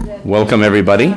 Welcome, everybody.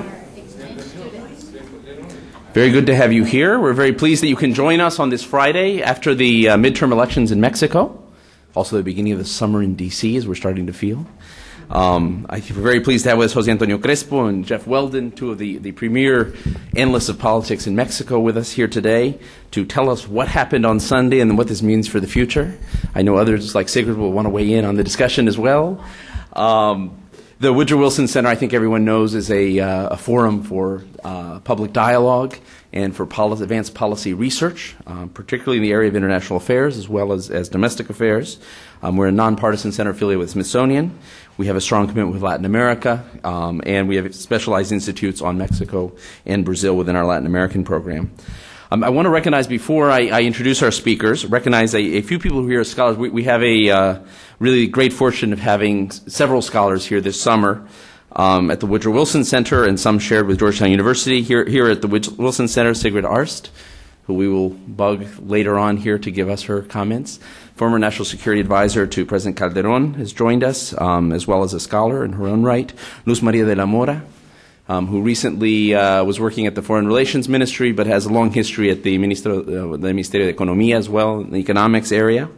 Very good to have you here. We're very pleased that you can join us on this Friday after the midterm elections in Mexico. Also the beginning of the summer in D.C., as we're starting to feel. We're very pleased to have with us Jose Antonio Crespo and Jeff Weldon, two of the premier analysts of politics in Mexico, with us here today to tell us what happened on Sunday and what this means for the future. I know others like Sigrid will want to weigh in on the discussion as well. The Woodrow Wilson Center, I think everyone knows, is a forum for public dialogue and for advanced policy research, particularly in the area of international affairs as well as domestic affairs. We're a nonpartisan center affiliated with Smithsonian. We have a strong commitment with Latin America, and we have specialized institutes on Mexico and Brazil within our Latin American program. I want to recognize, before I introduce our speakers, a few people who are here as scholars. We have a really great fortune of having several scholars here this summer at the Woodrow Wilson Center, and some shared with Georgetown University. Here at the Wilson Center, Sigrid Arst, who we will bug later on here to give us her comments. Former National Security Advisor to President Calderon has joined us, as well as a scholar in her own right. Luz Maria de la Mora, who recently was working at the Foreign Relations Ministry, but has a long history at the Ministerio de Economía as well, in the economics area,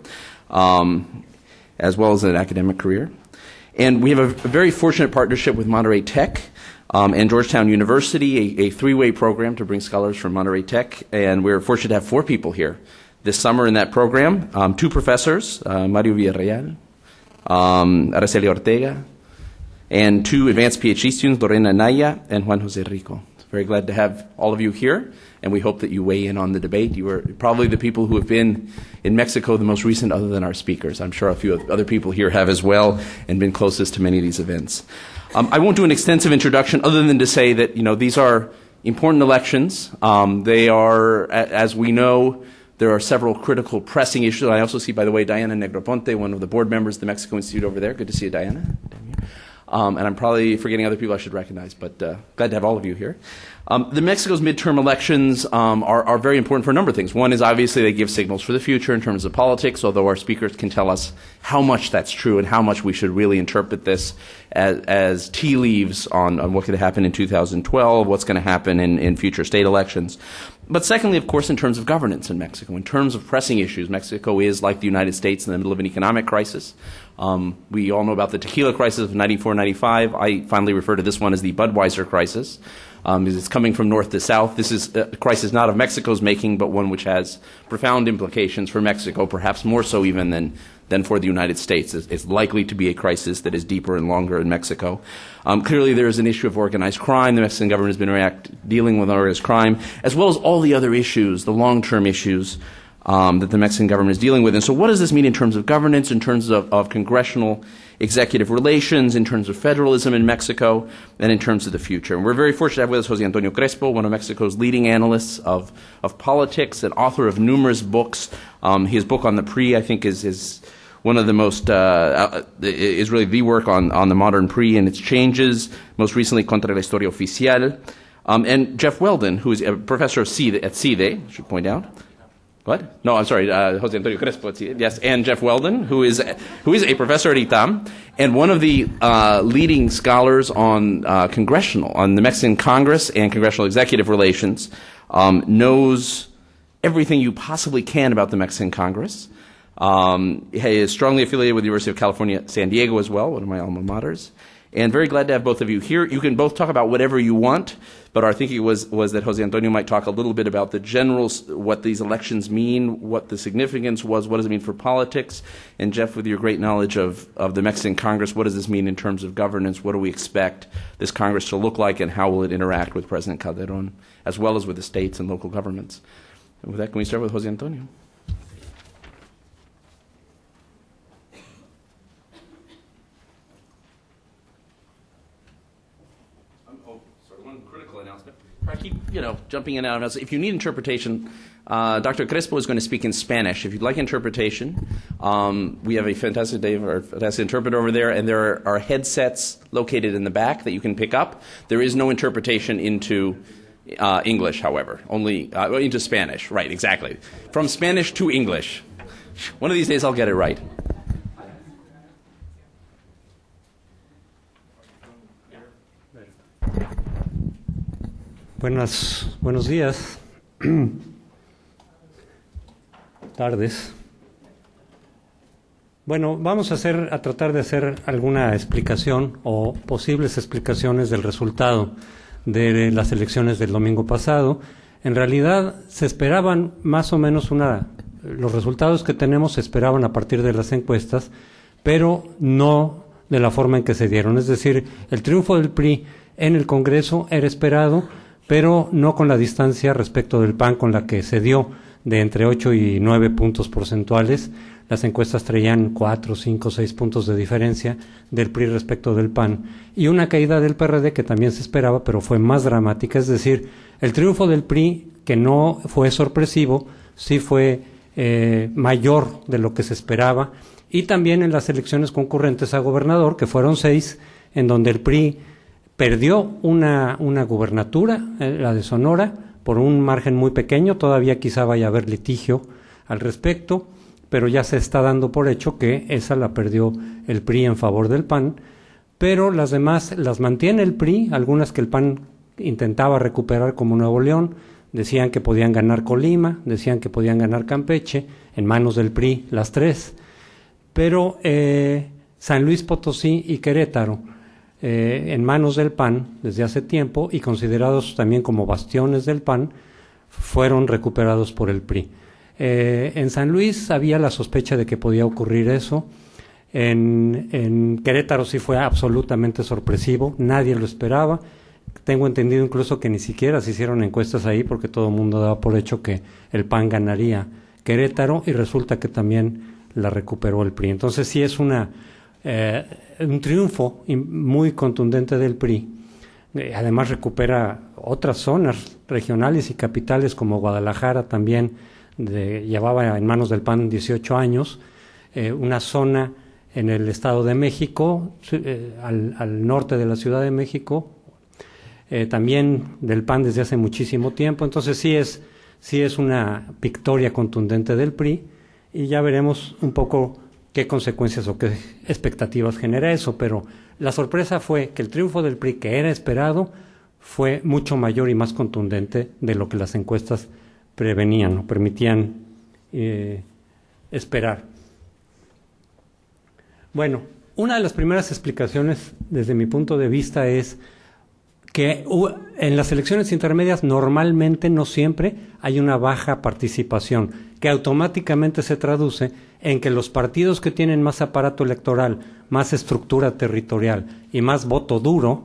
as well as an academic career. And we have a very fortunate partnership with Monterrey Tech and Georgetown University, a three-way program to bring scholars from Monterrey Tech. And we're fortunate to have four people here this summer in that program. Two professors, Mario Villarreal, Araceli Ortega, and two advanced PhD students, Lorena Naya and Juan Jose Rico. Very glad to have all of you here, and we hope that you weigh in on the debate. You are probably the people who have been in Mexico the most recent, other than our speakers. I'm sure a few other people here have as well, and been closest to many of these events. I won't do an extensive introduction, other than to say that these are important elections. They are, as we know, there are several critical, pressing issues. I also see, by the way, Diana Negroponte, one of the board members of the Mexico Institute over there. Good to see you, Diana. And I'm probably forgetting other people I should recognize, but glad to have all of you here. The Mexico's midterm elections are very important for a number of things. One is obviously they give signals for the future in terms of politics, although our speakers can tell us how much that's true and how much we should really interpret this as tea leaves on what could happen in 2012, what's going to happen in future state elections. But secondly, of course, in terms of governance in Mexico, in terms of pressing issues, Mexico is, like the United States, in the middle of an economic crisis. We all know about the tequila crisis of 94-95. I finally refer to this one as the Budweiser crisis, because it's coming from north to south. This is a crisis not of Mexico's making, but one which has profound implications for Mexico, perhaps more so even than for the United States. It's likely to be a crisis that is deeper and longer in Mexico. Clearly, there is an issue of organized crime. The Mexican government has been dealing with organized crime, as well as all the other issues, the long-term issues that the Mexican government is dealing with. And so what does this mean in terms of governance, in terms of congressional executive relations, in terms of federalism in Mexico, and in terms of the future? And we're very fortunate to have with us Jose Antonio Crespo, one of Mexico's leading analysts of politics, and author of numerous books. His book on the PRI, I think, is one of the most, is really the work on the modern PRI and its changes, most recently Contra la Historia Oficial. And Jeff Weldon, who is a professor at CIDE, I should point out. What? No, I'm sorry, Jose Antonio Crespo at CIDE. Yes, and Jeff Weldon, who is a professor at ITAM, and one of the leading scholars on on the Mexican Congress and congressional executive relations, knows everything you possibly can about the Mexican Congress. He is strongly affiliated with the University of California, San Diego as well, one of my alma maters. And very glad to have both of you here. You can both talk about whatever you want, but our thinking was that Jose Antonio might talk a little bit about the generals, what these elections mean, what the significance was, what does it mean for politics. And Jeff, with your great knowledge of the Mexican Congress, what does this mean in terms of governance? What do we expect this Congress to look like, and how will it interact with President Calderon, as well as with the states and local governments? And with that, can we start with Jose Antonio? I keep, jumping in and out. If you need interpretation, Dr. Crespo is going to speak in Spanish. If you'd like interpretation, we have a fantastic interpreter over there, and there are headsets located in the back that you can pick up. There is no interpretation into English, however, only into Spanish. Right, exactly. From Spanish to English. One of these days I'll get it right. Buenos días, tardes. Bueno, vamos a tratar de hacer alguna explicación o posibles explicaciones del resultado de las elecciones del domingo pasado. En realidad se esperaban más o menos los resultados que tenemos se esperaban a partir de las encuestas, pero no de la forma en que se dieron. Es decir, el triunfo del PRI en el Congreso era esperado, pero no con la distancia respecto del PAN con la que se dio de entre 8 y 9 puntos porcentuales. Las encuestas traían 4, 5, 6 puntos de diferencia del PRI respecto del PAN, y una caída del PRD que también se esperaba, pero fue más dramática. Es decir, el triunfo del PRI, que no fue sorpresivo, sí fue mayor de lo que se esperaba, y también en las elecciones concurrentes a gobernador, que fueron 6, en donde el PRI perdió una gubernatura, la de Sonora, por un margen muy pequeño. Todavía quizá vaya a haber litigio al respecto, pero ya se está dando por hecho que esa la perdió el PRI en favor del PAN, pero las demás las mantiene el PRI, algunas que el PAN intentaba recuperar como Nuevo León, decían que podían ganar Colima, decían que podían ganar Campeche, en manos del PRI las 3, pero San Luis Potosí y Querétaro, en manos del PAN desde hace tiempo y considerados también como bastiones del PAN, fueron recuperados por el PRI. En San Luis había la sospecha de que podía ocurrir eso. En Querétaro sí fue absolutamente sorpresivo, nadie lo esperaba. Tengo entendido incluso que ni siquiera se hicieron encuestas ahí, porque todo el mundo daba por hecho que el PAN ganaría Querétaro, y resulta que también la recuperó el PRI. Entonces sí es un triunfo muy contundente del PRI. Además recupera otras zonas regionales y capitales como Guadalajara también. Llevaba en manos del PAN 18 años, una zona en el Estado de México, al norte de la Ciudad de México, también del PAN desde hace muchísimo tiempo. Entonces sí es una victoria contundente del PRI, y ya veremos un poco qué consecuencias o qué expectativas genera eso, pero la sorpresa fue que el triunfo del PRI, que era esperado, fue mucho mayor y más contundente de lo que las encuestas prevenían o permitían esperar. Bueno, una de las primeras explicaciones desde mi punto de vista es que en las elecciones intermedias normalmente, no siempre, hay una baja participación, que automáticamente se traduce en que los partidos que tienen más aparato electoral, más estructura territorial y más voto duro,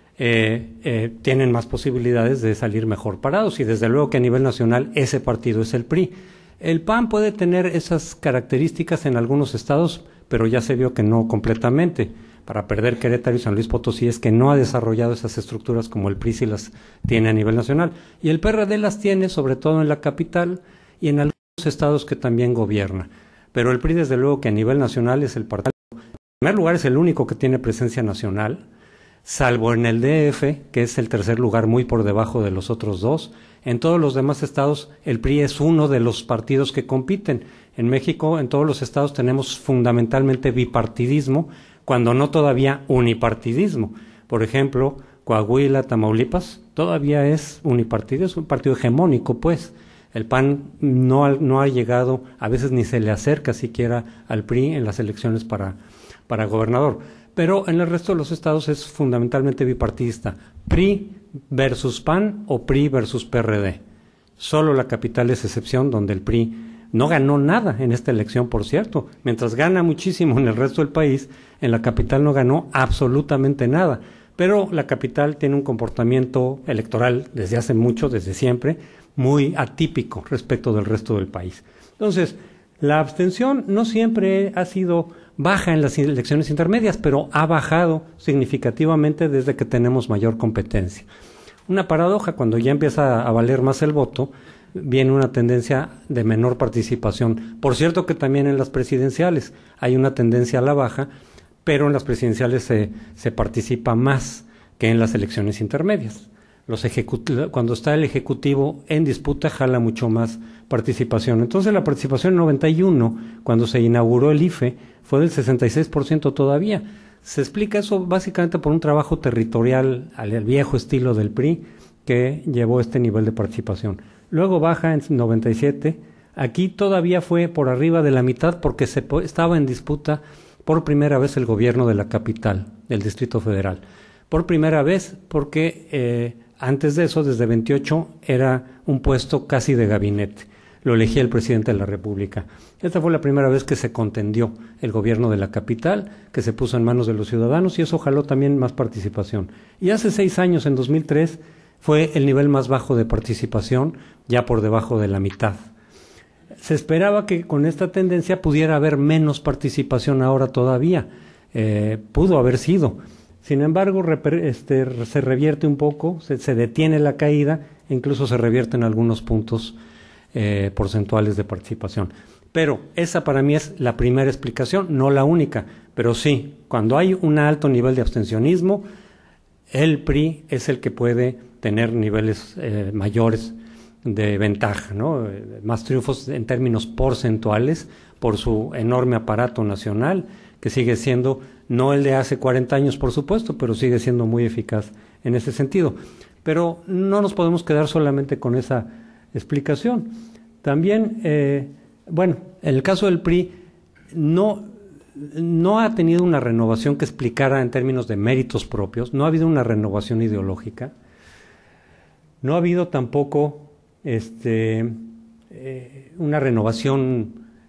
tienen más posibilidades de salir mejor parados, y desde luego que a nivel nacional ese partido es el PRI. El PAN puede tener esas características en algunos estados, pero ya se vio que no completamente. Para perder Querétaro y San Luis Potosí es que no ha desarrollado esas estructuras como el PRI sí las tiene a nivel nacional. Y el PRD las tiene sobre todo en la capital y en algunos estados que también gobierna. Pero el PRI desde luego que a nivel nacional es el partido. En primer lugar es el único que tiene presencia nacional, salvo en el DF, que es el tercer lugar muy por debajo de los otros dos. En todos los demás estados el PRI es uno de los partidos que compiten. En México, en todos los estados tenemos fundamentalmente bipartidismo, cuando no todavía unipartidismo. Por ejemplo, Coahuila, Tamaulipas, todavía es unipartidismo, es un partido hegemónico, pues. El PAN no ha llegado, a veces ni se le acerca siquiera al PRI en las elecciones para gobernador. Pero en el resto de los estados es fundamentalmente bipartidista. PRI versus PAN o PRI versus PRD. Solo la capital es excepción, donde el PRI no ganó nada en esta elección, por cierto. Mientras gana muchísimo en el resto del país, en la capital no ganó absolutamente nada. Pero la capital tiene un comportamiento electoral desde hace mucho, desde siempre, muy atípico respecto del resto del país. Entonces, la abstención no siempre ha sido baja en las elecciones intermedias, pero ha bajado significativamente desde que tenemos mayor competencia. Una paradoja: cuando ya empieza a valer más el voto, viene una tendencia de menor participación. Por cierto que también en las presidenciales hay una tendencia a la baja, pero en las presidenciales se participa más que en las elecciones intermedias. Cuando está el Ejecutivo en disputa, jala mucho más participación. Entonces la participación en 91, cuando se inauguró el IFE, fue del 66% todavía. Se explica eso básicamente por un trabajo territorial al viejo estilo del PRI, que llevó este nivel de participación. Luego baja en 97. Aquí todavía fue por arriba de la mitad porque estaba en disputa por primera vez el gobierno de la capital, del Distrito Federal. Por primera vez porque antes de eso, desde 28, era un puesto casi de gabinete. Lo elegía el presidente de la República. Esta fue la primera vez que se contendió el gobierno de la capital, que se puso en manos de los ciudadanos, y eso jaló también más participación. Y hace 6 años, en 2003, fue el nivel más bajo de participación, ya por debajo de la mitad. Se esperaba que con esta tendencia pudiera haber menos participación ahora todavía. Pudo haber sido. Sin embargo, se revierte un poco, se detiene la caída, e incluso se revierten algunos puntos porcentuales de participación. Pero esa para mí es la primera explicación, no la única. Pero sí, cuando hay un alto nivel de abstencionismo, el PRI es el que puede tener niveles mayores de ventaja, ¿no? Más triunfos en términos porcentuales por su enorme aparato nacional, que sigue siendo, no el de hace 40 años, por supuesto, pero sigue siendo muy eficaz en ese sentido. Pero no nos podemos quedar solamente con esa explicación. También, en el caso del PRI, no ha tenido una renovación que explicara en términos de méritos propios, no ha habido una renovación ideológica, no ha habido tampoco una renovación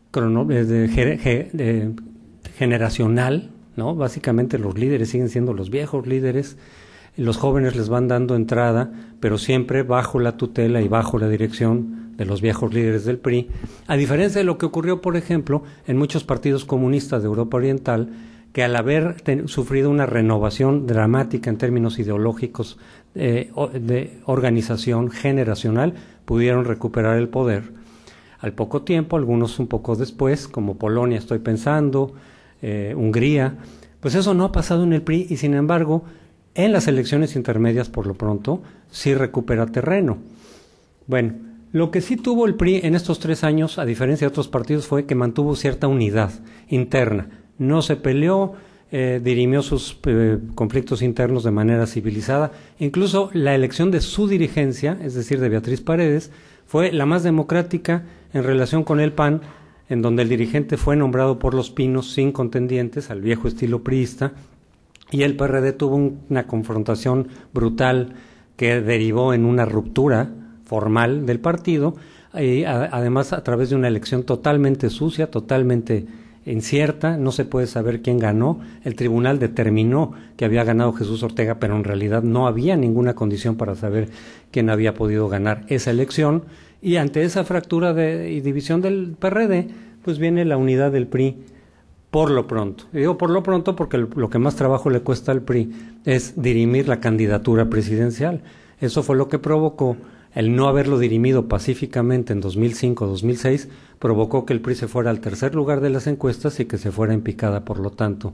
generacional, ¿no? Básicamente los líderes siguen siendo los viejos líderes, los jóvenes les van dando entrada, pero siempre bajo la tutela y bajo la dirección de los viejos líderes del PRI, a diferencia de lo que ocurrió, por ejemplo, en muchos partidos comunistas de Europa Oriental, que al haber sufrido una renovación dramática en términos ideológicos de organización generacional, pudieron recuperar el poder. Al poco tiempo, algunos un poco después, como Polonia estoy pensando, Hungría, pues eso no ha pasado en el PRI y sin embargo, en las elecciones intermedias por lo pronto, sí recupera terreno. Bueno, lo que sí tuvo el PRI en estos 3 años, a diferencia de otros partidos, fue que mantuvo cierta unidad interna. No se peleó, dirimió sus conflictos internos de manera civilizada. Incluso la elección de su dirigencia, es decir, de Beatriz Paredes, fue la más democrática en relación con el PAN, en donde el dirigente fue nombrado por los Pinos sin contendientes, al viejo estilo priista, y el PRD tuvo una confrontación brutal que derivó en una ruptura formal del partido, y además a través de una elección totalmente sucia, totalmente incierta, no se puede saber quién ganó. El tribunal determinó que había ganado Jesús Ortega, pero en realidad no había ninguna condición para saber quién había podido ganar esa elección, y ante esa fractura y división del PRD, pues viene la unidad del PRI por lo pronto. Y digo por lo pronto porque lo que más trabajo le cuesta al PRI es dirimir la candidatura presidencial. Eso fue lo que provocó el no haberlo dirimido pacíficamente en 2005-2006, provocó que el PRI se fuera al tercer lugar de las encuestas y que se fuera en picada, por lo tanto.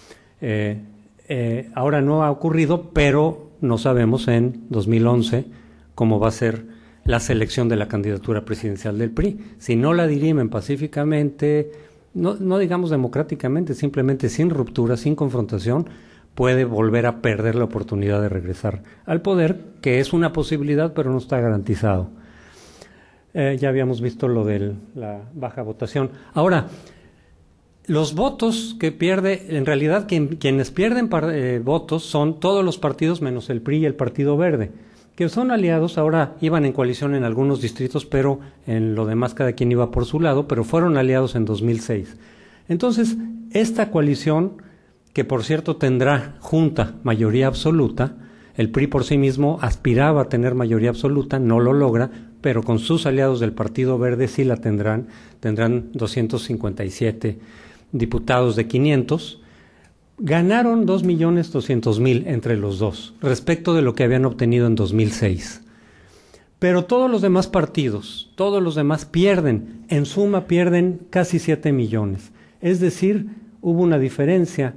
Ahora no ha ocurrido, pero no sabemos en 2011 cómo va a ser la selección de la candidatura presidencial del PRI. Si no la dirimen pacíficamente, no digamos democráticamente, simplemente sin ruptura, sin confrontación, puede volver a perder la oportunidad de regresar al poder, que es una posibilidad, pero no está garantizado. Ya habíamos visto lo de la baja votación. Ahora, los votos que pierde, en realidad quienes pierden votos son todos los partidos menos el PRI y el Partido Verde, que son aliados. Ahora iban en coalición en algunos distritos, pero en lo demás cada quien iba por su lado, pero fueron aliados en 2006. Entonces, esta coalición, que por cierto tendrá junta mayoría absoluta, el PRI por sí mismo aspiraba a tener mayoría absoluta, no lo logra, pero con sus aliados del Partido Verde sí la tendrán 257 diputados de 500, ganaron 2.200.000 entre los dos, respecto de lo que habían obtenido en 2006. Pero todos los demás partidos, todos los demás pierden, en suma pierden casi 7 millones. Es decir, hubo una diferencia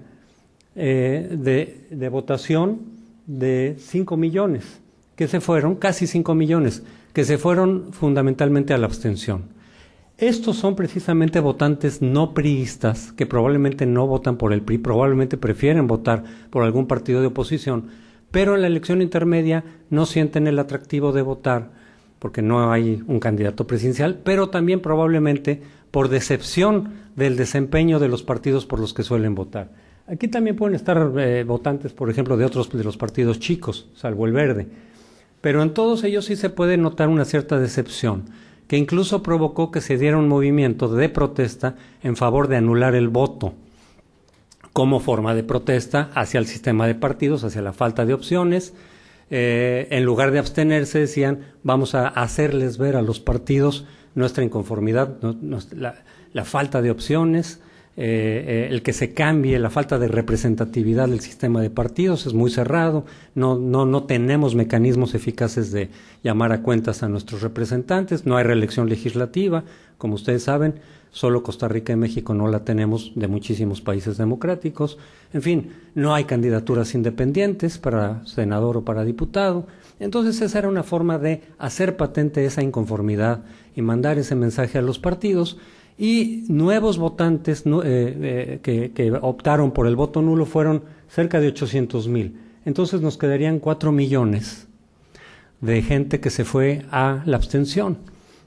de votación de 5 millones, que se fueron, casi 5 millones, que se fueron fundamentalmente a la abstención. Estos son precisamente votantes no priistas, que probablemente no votan por el PRI, probablemente prefieren votar por algún partido de oposición, pero en la elección intermedia no sienten el atractivo de votar porque no hay un candidato presidencial, pero también probablemente por decepción del desempeño de los partidos por los que suelen votar. Aquí también pueden estar votantes, por ejemplo, de otros de los partidos chicos, salvo el Verde, pero en todos ellos sí se puede notar una cierta decepción, que incluso provocó que se diera un movimiento de protesta en favor de anular el voto, como forma de protesta hacia el sistema de partidos, hacia la falta de opciones. En lugar de abstenerse, decían, vamos a hacerles ver a los partidos nuestra inconformidad, la falta de opciones, el que se cambie, la falta de representatividad del sistema de partidos, es muy cerrado, no tenemos mecanismos eficaces de llamar a cuentas a nuestros representantes, no hay reelección legislativa, como ustedes saben, solo Costa Rica y México no la tenemos de muchísimos países democráticos, en fin, no hay candidaturas independientes para senador o para diputado. Entonces esa era una forma de hacer patente esa inconformidad y mandar ese mensaje a los partidos. Y nuevos votantes que optaron por el voto nulo fueron cerca de 800,000. Entonces nos quedarían 4 millones de gente que se fue a la abstención,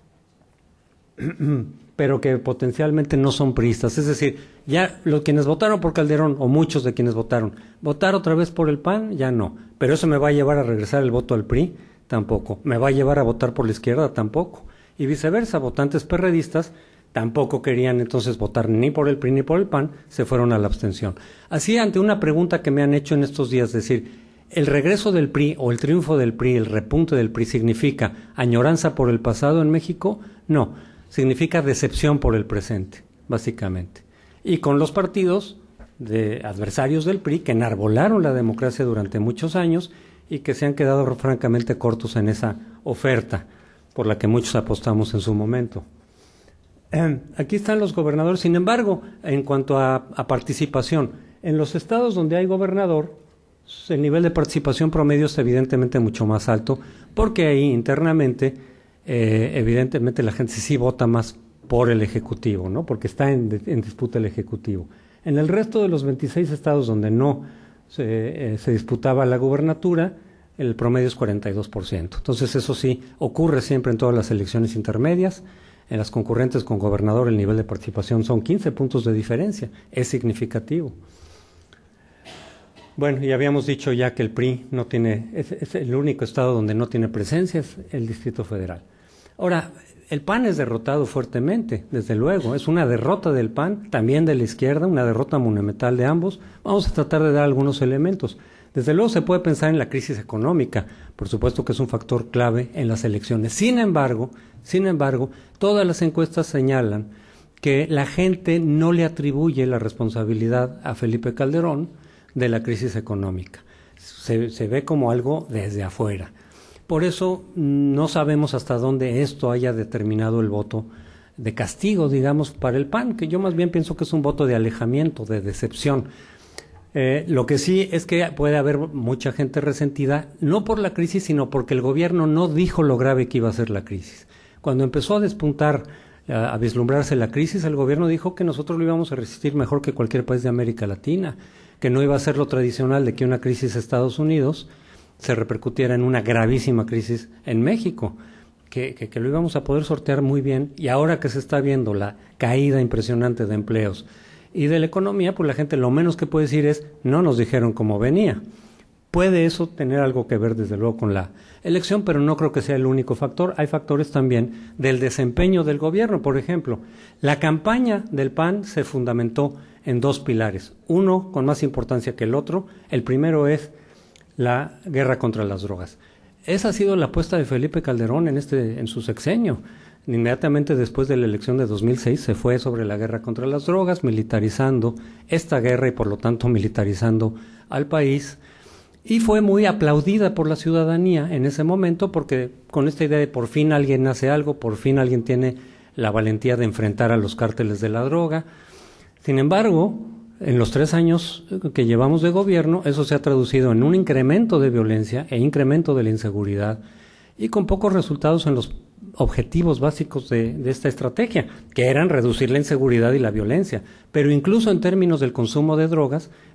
pero que potencialmente no son priistas. Es decir, ya los quienes votaron por Calderón, o muchos de quienes votaron, votar otra vez por el PAN, ya no. Pero eso me va a llevar a regresar el voto al PRI, tampoco. Me va a llevar a votar por la izquierda, tampoco. Y viceversa, votantes perredistas tampoco querían entonces votar ni por el PRI ni por el PAN, se fueron a la abstención. Así, ante una pregunta que me han hecho en estos días, es decir, ¿el regreso del PRI o el triunfo del PRI, el repunte del PRI, significa añoranza por el pasado en México? No, significa decepción por el presente, básicamente. Y con los partidos de adversarios del PRI que enarbolaron la democracia durante muchos años y que se han quedado francamente cortos en esa oferta por la que muchos apostamos en su momento. Aquí están los gobernadores. Sin embargo, en cuanto a participación, en los estados donde hay gobernador, el nivel de participación promedio es evidentemente mucho más alto, porque ahí internamente, evidentemente la gente sí vota más por el Ejecutivo, ¿no? Porque está en disputa el Ejecutivo. En el resto de los 26 estados donde no se disputaba la gubernatura, el promedio es 42%. Entonces eso sí ocurre siempre en todas las elecciones intermedias. En las concurrentes con gobernador el nivel de participación son 15 puntos de diferencia, es significativo. Bueno, y habíamos dicho ya que el PRI no tiene, es el único estado donde no tiene presencia, es el Distrito Federal. Ahora, el PAN es derrotado fuertemente, desde luego, es una derrota del PAN, también de la izquierda, una derrota monumental de ambos. Vamos a tratar de dar algunos elementos. Desde luego se puede pensar en la crisis económica, por supuesto que es un factor clave en las elecciones. Sin embargo, todas las encuestas señalan que la gente no le atribuye la responsabilidad a Felipe Calderón de la crisis económica. Se ve como algo desde afuera. Por eso no sabemos hasta dónde esto haya determinado el voto de castigo, digamos, para el PAN, que yo más bien pienso que es un voto de alejamiento, de decepción. Lo que sí es que puede haber mucha gente resentida, no por la crisis, sino porque el gobierno no dijo lo grave que iba a ser la crisis. Cuando empezó a despuntar, a vislumbrarse la crisis, el gobierno dijo que nosotros lo íbamos a resistir mejor que cualquier país de América Latina, que no iba a ser lo tradicional de que una crisis de Estados Unidos se repercutiera en una gravísima crisis en México, que lo íbamos a poder sortear muy bien. Y ahora que se está viendo la caída impresionante de empleos y de la economía, pues la gente lo menos que puede decir es, no nos dijeron cómo venía. Puede eso tener algo que ver, desde luego, con la elección, pero no creo que sea el único factor. Hay factores también del desempeño del gobierno. Por ejemplo, la campaña del PAN se fundamentó en dos pilares, uno con más importancia que el otro. El primero es la guerra contra las drogas. Esa ha sido la apuesta de Felipe Calderón en su sexenio. Inmediatamente después de la elección de 2006 se fue sobre la guerra contra las drogas, militarizando esta guerra y por lo tanto militarizando al país. Y fue muy aplaudida por la ciudadanía en ese momento, porque con esta idea de por fin alguien hace algo, por fin alguien tiene la valentía de enfrentar a los cárteles de la droga. Sin embargo, en los 3 años que llevamos de gobierno, eso se ha traducido en un incremento de violencia e incremento de la inseguridad, y con pocos resultados en los objetivos básicos de esta estrategia, que eran reducir la inseguridad y la violencia. Pero incluso en términos del consumo de drogas,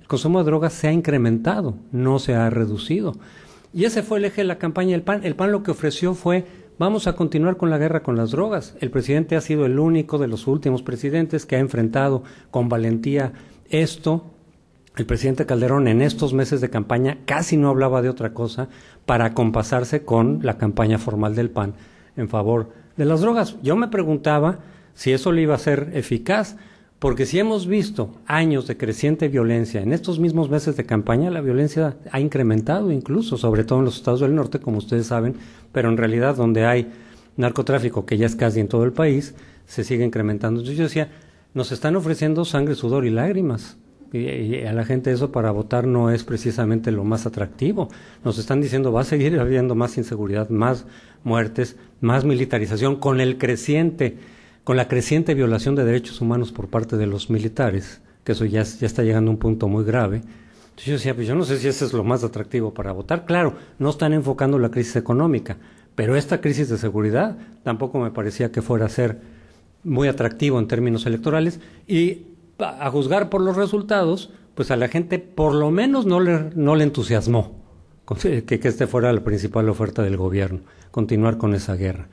el consumo de drogas se ha incrementado, no se ha reducido. Y ese fue el eje de la campaña del PAN. El PAN lo que ofreció fue: vamos a continuar con la guerra con las drogas. El presidente ha sido el único de los últimos presidentes que ha enfrentado con valentía esto. El presidente Calderón en estos meses de campaña casi no hablaba de otra cosa para acompasarse con la campaña formal del PAN en favor de las drogas. Yo me preguntaba si eso le iba a ser eficaz, porque si hemos visto años de creciente violencia, en estos mismos meses de campaña la violencia ha incrementado incluso, sobre todo en los estados del norte, como ustedes saben, pero en realidad donde hay narcotráfico, que ya es casi en todo el país, se sigue incrementando. Entonces yo decía, nos están ofreciendo sangre, sudor y lágrimas. Y a la gente eso para votar no es precisamente lo más atractivo. Nos están diciendo: va a seguir habiendo más inseguridad, más muertes, más militarización, con la creciente violación de derechos humanos por parte de los militares, que eso ya está llegando a un punto muy grave. Entonces yo decía, pues yo no sé si eso es lo más atractivo para votar. Claro, no están enfocando la crisis económica, pero esta crisis de seguridad tampoco me parecía que fuera a ser muy atractivo en términos electorales, y a juzgar por los resultados, pues a la gente por lo menos no le entusiasmó que este fuera la principal oferta del gobierno, continuar con esa guerra.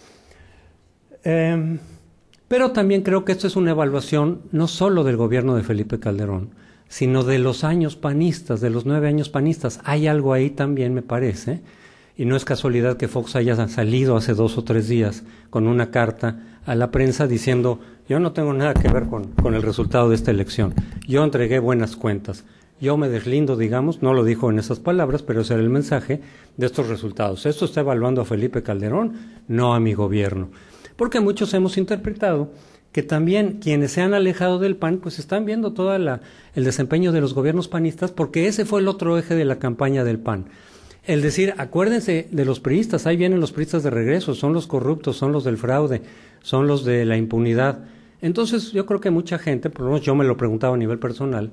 Pero también creo que esto es una evaluación no solo del gobierno de Felipe Calderón, sino de los años panistas, de los 9 años panistas. Hay algo ahí también, me parece, y no es casualidad que Fox haya salido hace 2 o 3 días con una carta a la prensa diciendo: yo no tengo nada que ver con el resultado de esta elección, yo entregué buenas cuentas, yo me deslindo, digamos, no lo dijo en esas palabras, pero ese era el mensaje de estos resultados. Esto está evaluando a Felipe Calderón, no a mi gobierno. Porque muchos hemos interpretado que también quienes se han alejado del PAN pues están viendo todo el desempeño de los gobiernos panistas, porque ese fue el otro eje de la campaña del PAN. El decir, acuérdense de los priistas, ahí vienen los priistas de regreso, son los corruptos, son los del fraude, son los de la impunidad. Entonces yo creo que mucha gente, por lo menos yo me lo preguntaba a nivel personal,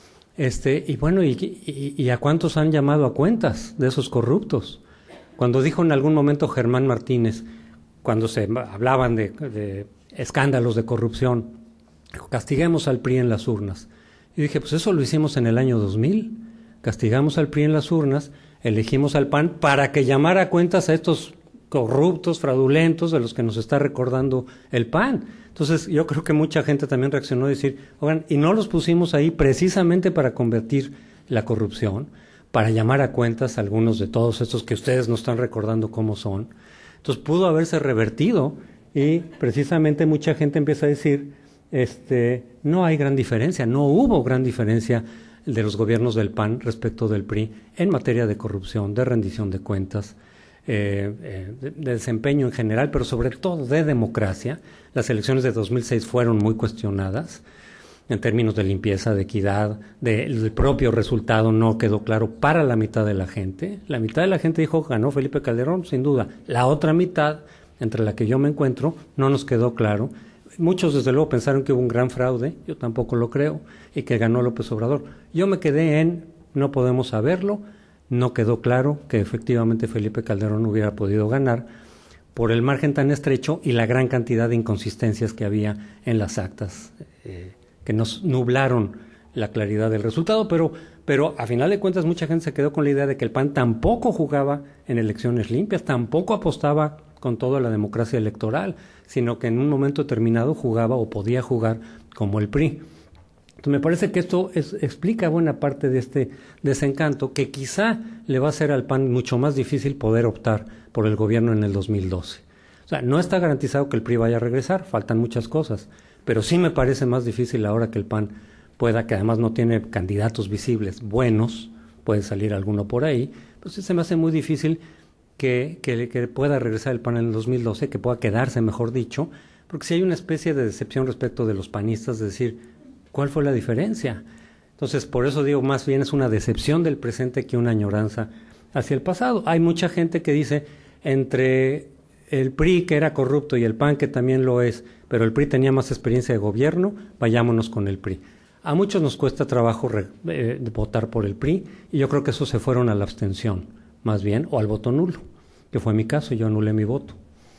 y bueno, ¿y a cuántos han llamado a cuentas de esos corruptos? Cuando dijo en algún momento Germán Martínez, cuando se hablaban de escándalos de corrupción, dijo: castiguemos al PRI en las urnas. Y dije, pues eso lo hicimos en el año 2000, castigamos al PRI en las urnas, elegimos al PAN para que llamara a cuentas a estos corruptos, fraudulentos, de los que nos está recordando el PAN. Entonces yo creo que mucha gente también reaccionó a decir: oigan, y no los pusimos ahí precisamente para combatir la corrupción, para llamar a cuentas a algunos de todos estos que ustedes no están recordando cómo son. Entonces pudo haberse revertido, y precisamente mucha gente empieza a decir, no hay gran diferencia, no hubo gran diferencia de los gobiernos del PAN respecto del PRI en materia de corrupción, de rendición de cuentas, de desempeño en general, pero sobre todo de democracia. Las elecciones de 2006 fueron muy cuestionadas en términos de limpieza, de equidad, del propio resultado no quedó claro para la mitad de la gente. La mitad de la gente dijo: ganó Felipe Calderón, sin duda. La otra mitad, entre la que yo me encuentro, no nos quedó claro. Muchos desde luego pensaron que hubo un gran fraude, yo tampoco lo creo, y que ganó López Obrador. Yo me quedé en: no podemos saberlo, no quedó claro que efectivamente Felipe Calderón hubiera podido ganar por el margen tan estrecho y la gran cantidad de inconsistencias que había en las actas, que nos nublaron la claridad del resultado, pero a final de cuentas mucha gente se quedó con la idea de que el PAN tampoco jugaba en elecciones limpias, tampoco apostaba con toda la democracia electoral, sino que en un momento determinado jugaba o podía jugar como el PRI. Entonces me parece que esto explica buena parte de este desencanto, que quizá le va a hacer al PAN mucho más difícil poder optar por el gobierno en el 2012. O sea, no está garantizado que el PRI vaya a regresar, faltan muchas cosas, pero sí me parece más difícil ahora que el PAN pueda, que además no tiene candidatos visibles buenos, puede salir alguno por ahí, pues se me hace muy difícil que pueda regresar el PAN en el 2012, que pueda quedarse, mejor dicho, porque si hay una especie de decepción respecto de los panistas, de decir, ¿cuál fue la diferencia? Entonces, por eso digo, más bien es una decepción del presente que una añoranza hacia el pasado. Hay mucha gente que dice, entre el PRI, que era corrupto, y el PAN, que también lo es, pero el PRI tenía más experiencia de gobierno, vayámonos con el PRI. A muchos nos cuesta trabajo votar por el PRI, y yo creo que esos se fueron a la abstención, más bien, o al voto nulo, que fue mi caso, yo anulé mi voto.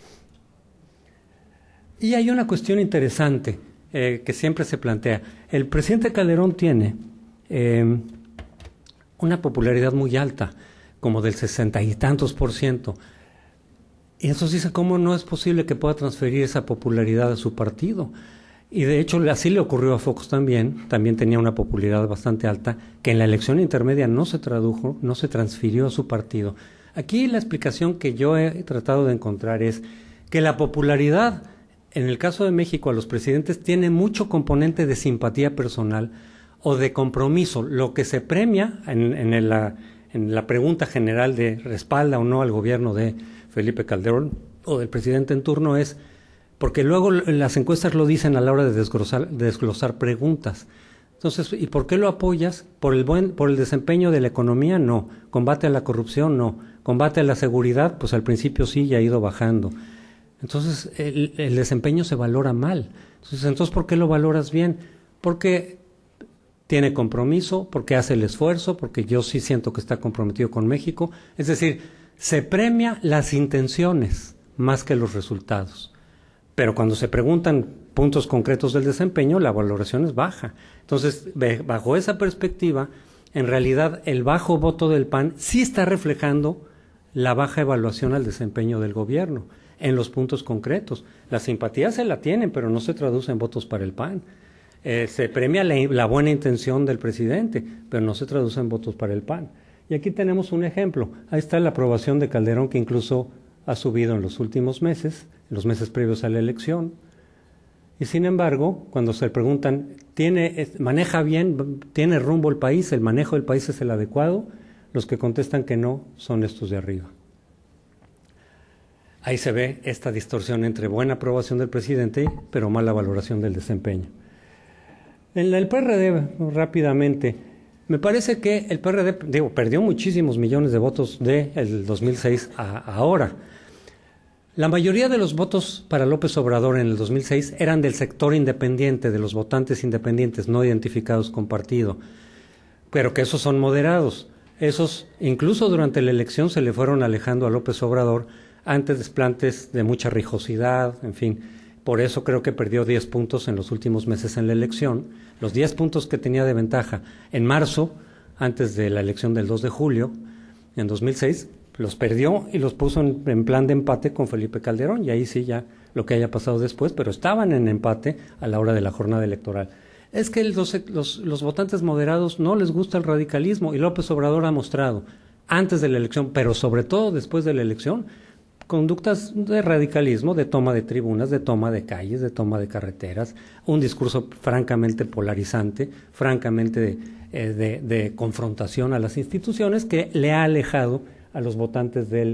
Y hay una cuestión interesante que siempre se plantea. El presidente Calderón tiene una popularidad muy alta, como del 60 y tantos %. Y entonces dice, ¿cómo no es posible que pueda transferir esa popularidad a su partido? Y de hecho así le ocurrió a Fox también tenía una popularidad bastante alta, que en la elección intermedia no se tradujo, no se transfirió a su partido. Aquí la explicación que yo he tratado de encontrar es que la popularidad, en el caso de México, a los presidentes tiene mucho componente de simpatía personal o de compromiso. Lo que se premia en la pregunta general de respalda o no al gobierno de Felipe Calderón o del presidente en turno es, porque luego las encuestas lo dicen a la hora de desglosar preguntas. Entonces, ¿y por qué lo apoyas? ¿Por el desempeño de la economía? No. ¿Combate a la corrupción? No. ¿Combate a la seguridad? Pues al principio sí, ya ha ido bajando. Entonces, el desempeño se valora mal. Entonces, ¿por qué lo valoras bien? Porque tiene compromiso, porque hace el esfuerzo, porque yo sí siento que está comprometido con México. Es decir, se premia las intenciones más que los resultados. Pero cuando se preguntan puntos concretos del desempeño, la valoración es baja. Entonces, bajo esa perspectiva, en realidad el bajo voto del PAN sí está reflejando la baja evaluación al desempeño del gobierno en los puntos concretos. La simpatía se la tienen, pero no se traduce en votos para el PAN. Se premia la buena intención del presidente, pero no se traduce en votos para el PAN. Y aquí tenemos un ejemplo. Ahí está la aprobación de Calderón, que incluso ha subido en los últimos meses, en los meses previos a la elección. Y sin embargo, cuando se le preguntan, ¿maneja bien, tiene rumbo el país, el manejo del país es el adecuado? Los que contestan que no son estos de arriba. Ahí se ve esta distorsión entre buena aprobación del presidente, pero mala valoración del desempeño. En el PRD, rápidamente, me parece que el PRD, perdió muchísimos millones de votos del 2006 a ahora. La mayoría de los votos para López Obrador en el 2006 eran del sector independiente, de los votantes independientes no identificados con partido, pero que esos son moderados. Esos, incluso durante la elección, se le fueron alejando a López Obrador ante desplantes de mucha rijosidad, en fin. Por eso creo que perdió 10 puntos en los últimos meses en la elección. Los 10 puntos que tenía de ventaja en marzo, antes de la elección del 2 de julio, en 2006, los perdió y los puso en plan de empate con Felipe Calderón. Y ahí sí ya lo que haya pasado después, pero estaban en empate a la hora de la jornada electoral. Es que los votantes moderados no les gusta el radicalismo, y López Obrador ha mostrado antes de la elección, pero sobre todo después de la elección, conductas de radicalismo, de toma de tribunas, de toma de calles, de toma de carreteras, un discurso francamente polarizante, francamente de confrontación a las instituciones, que le ha alejado a los votantes del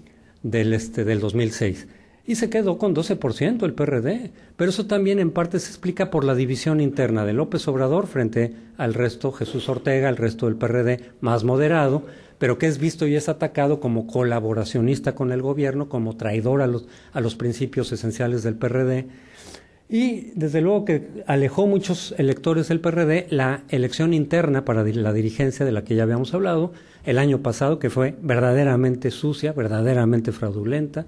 2006. Y se quedó con 12% el PRD, pero eso también en parte se explica por la división interna de López Obrador frente al resto, Jesús Ortega, el resto del PRD más moderado, pero que es visto y es atacado como colaboracionista con el gobierno, como traidor a los principios esenciales del PRD. Y desde luego que alejó muchos electores del PRD la elección interna para la dirigencia de la que ya habíamos hablado el año pasado, que fue verdaderamente sucia, verdaderamente fraudulenta,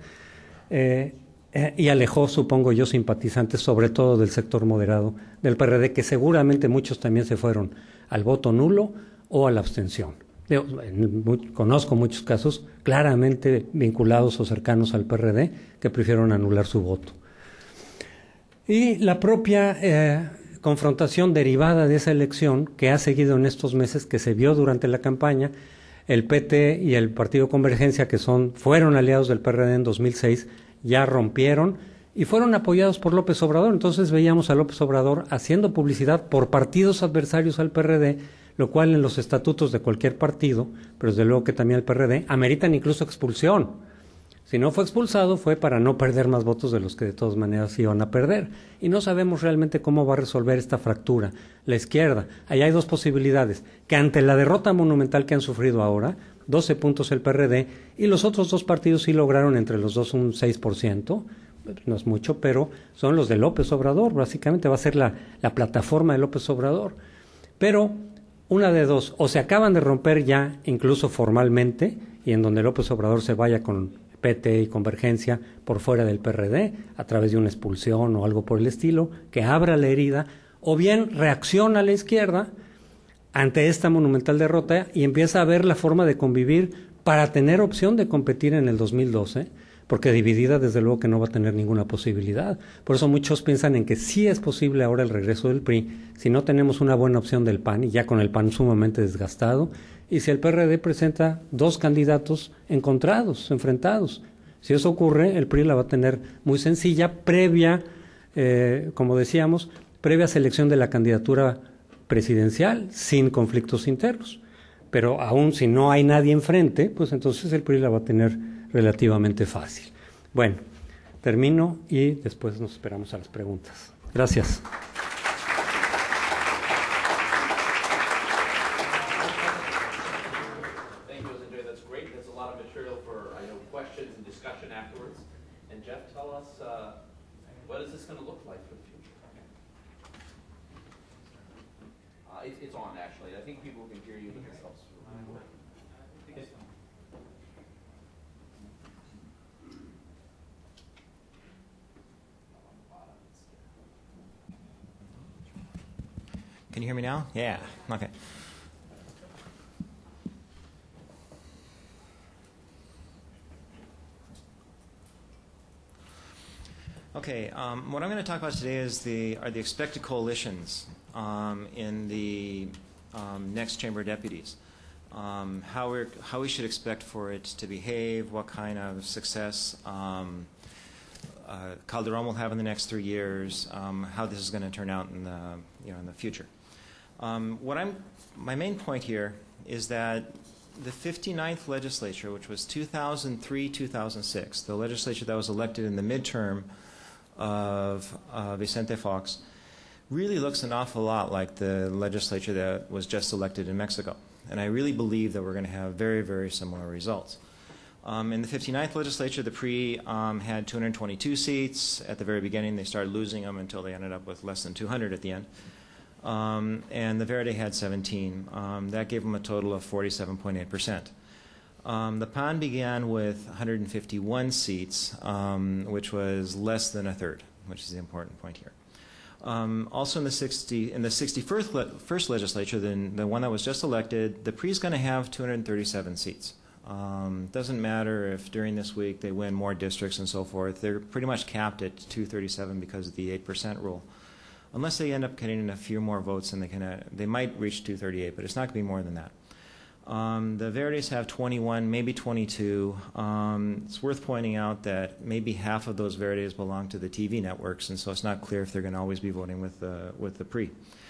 y alejó, supongo yo, simpatizantes sobre todo del sector moderado del PRD, que seguramente muchos también se fueron al voto nulo o a la abstención. Conozco muchos casos claramente vinculados o cercanos al PRD que prefirieron anular su voto. Y la propia confrontación derivada de esa elección que ha seguido en estos meses, que se vio durante la campaña, el PT y el Partido Convergencia, que fueron aliados del PRD en 2006, ya rompieron y fueron apoyados por López Obrador. Entonces veíamos a López Obrador haciendo publicidad por partidos adversarios al PRD, lo cual en los estatutos de cualquier partido, pero desde luego que también el PRD, ameritan incluso expulsión. Si no fue expulsado fue para no perder más votos de los que de todas maneras iban a perder. Y no sabemos realmente cómo va a resolver esta fractura la izquierda. Ahí hay dos posibilidades: que ante la derrota monumental que han sufrido ahora, 12 puntos el PRD, y los otros dos partidos sí lograron entre los dos un 6%, no es mucho, pero son los de López Obrador, básicamente va a ser la plataforma de López Obrador. Pero una de dos: o se acaban de romper ya incluso formalmente, y en donde López Obrador se vaya con PT y Convergencia por fuera del PRD, a través de una expulsión o algo por el estilo, que abra la herida, o bien reacciona a la izquierda ante esta monumental derrota y empieza a ver la forma de convivir para tener opción de competir en el 2012, porque dividida desde luego que no va a tener ninguna posibilidad. Por eso muchos piensan en que sí es posible ahora el regreso del PRI, si no tenemos una buena opción del PAN, y ya con el PAN sumamente desgastado, y si el PRD presenta dos candidatos encontrados, enfrentados. Si eso ocurre, el PRI la va a tener muy sencilla, previa, como decíamos, previa selección de la candidatura presidencial, sin conflictos internos. Pero aún si no hay nadie enfrente, pues entonces el PRI la va a tener relativamente fácil. Bueno, termino y después nos esperamos a las preguntas. Gracias. Thank you, José. That's great. There's a lot of material for, I know, questions and discussion afterwards. And Jeff, tell us, what is this going to look like for the future? It's on, actually. I think people can hear you, but this helps. Can you hear me now? Yeah. Okay. Okay. What I'm going to talk about today is are the expected coalitions in the next Chamber of Deputies. How we should expect for it to behave, what kind of success Calderon will have in the next 3 years, how this is going to turn out in the future. My main point here is that the 59th legislature, which was 2003-2006, the legislature that was elected in the midterm of Vicente Fox, really looks an awful lot like the legislature that was just elected in Mexico. And I really believe that we're going to have very, very similar results. In the 59th legislature, the PRI had 222 seats. At the very beginning, they started losing them until they ended up with less than 200 at the end. And the Verde had 17. That gave them a total of 47.8%. The PAN began with 151 seats, which was less than a third, which is the important point here. Also in the 61st legislature, the one that was just elected, the PRI is going to have 237 seats. Doesn't matter if during this week they win more districts and so forth. They're pretty much capped at 237 because of the 8% rule. Unless they end up getting a few more votes, and they might reach 238, but it's not going to be more than that. The Verdes have 21, maybe 22. It's worth pointing out that maybe half of those Verdes belong to the TV networks, and so it's not clear if they're going to always be voting with the PRI.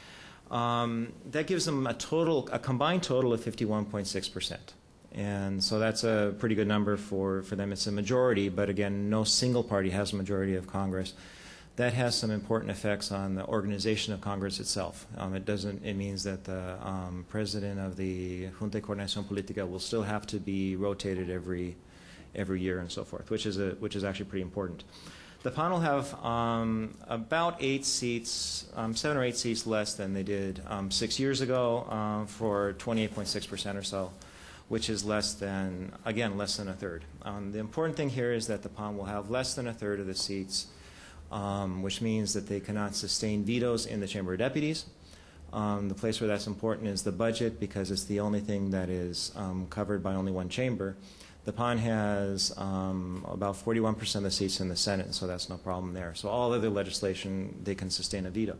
That gives them a combined total of 51.6%. And so that's a pretty good number for them. It's a majority, but again, no single party has a majority of Congress. That has some important effects on the organization of Congress itself. It means that the president of the Junta de Coordinación Política will still have to be rotated every year and so forth, which is actually pretty important. The PAN will have about 8 seats, 7 or 8 seats less than they did 6 years ago, for 28.6% or so, which is less than a third. The important thing here is that the PAN will have less than a third of the seats, which means that they cannot sustain vetoes in the Chamber of Deputies. The place where that's important is the budget, because it's the only thing that is covered by only one chamber. The PAN has about 41% of the seats in the Senate, so that's no problem there. So all other legislation, they can sustain a veto.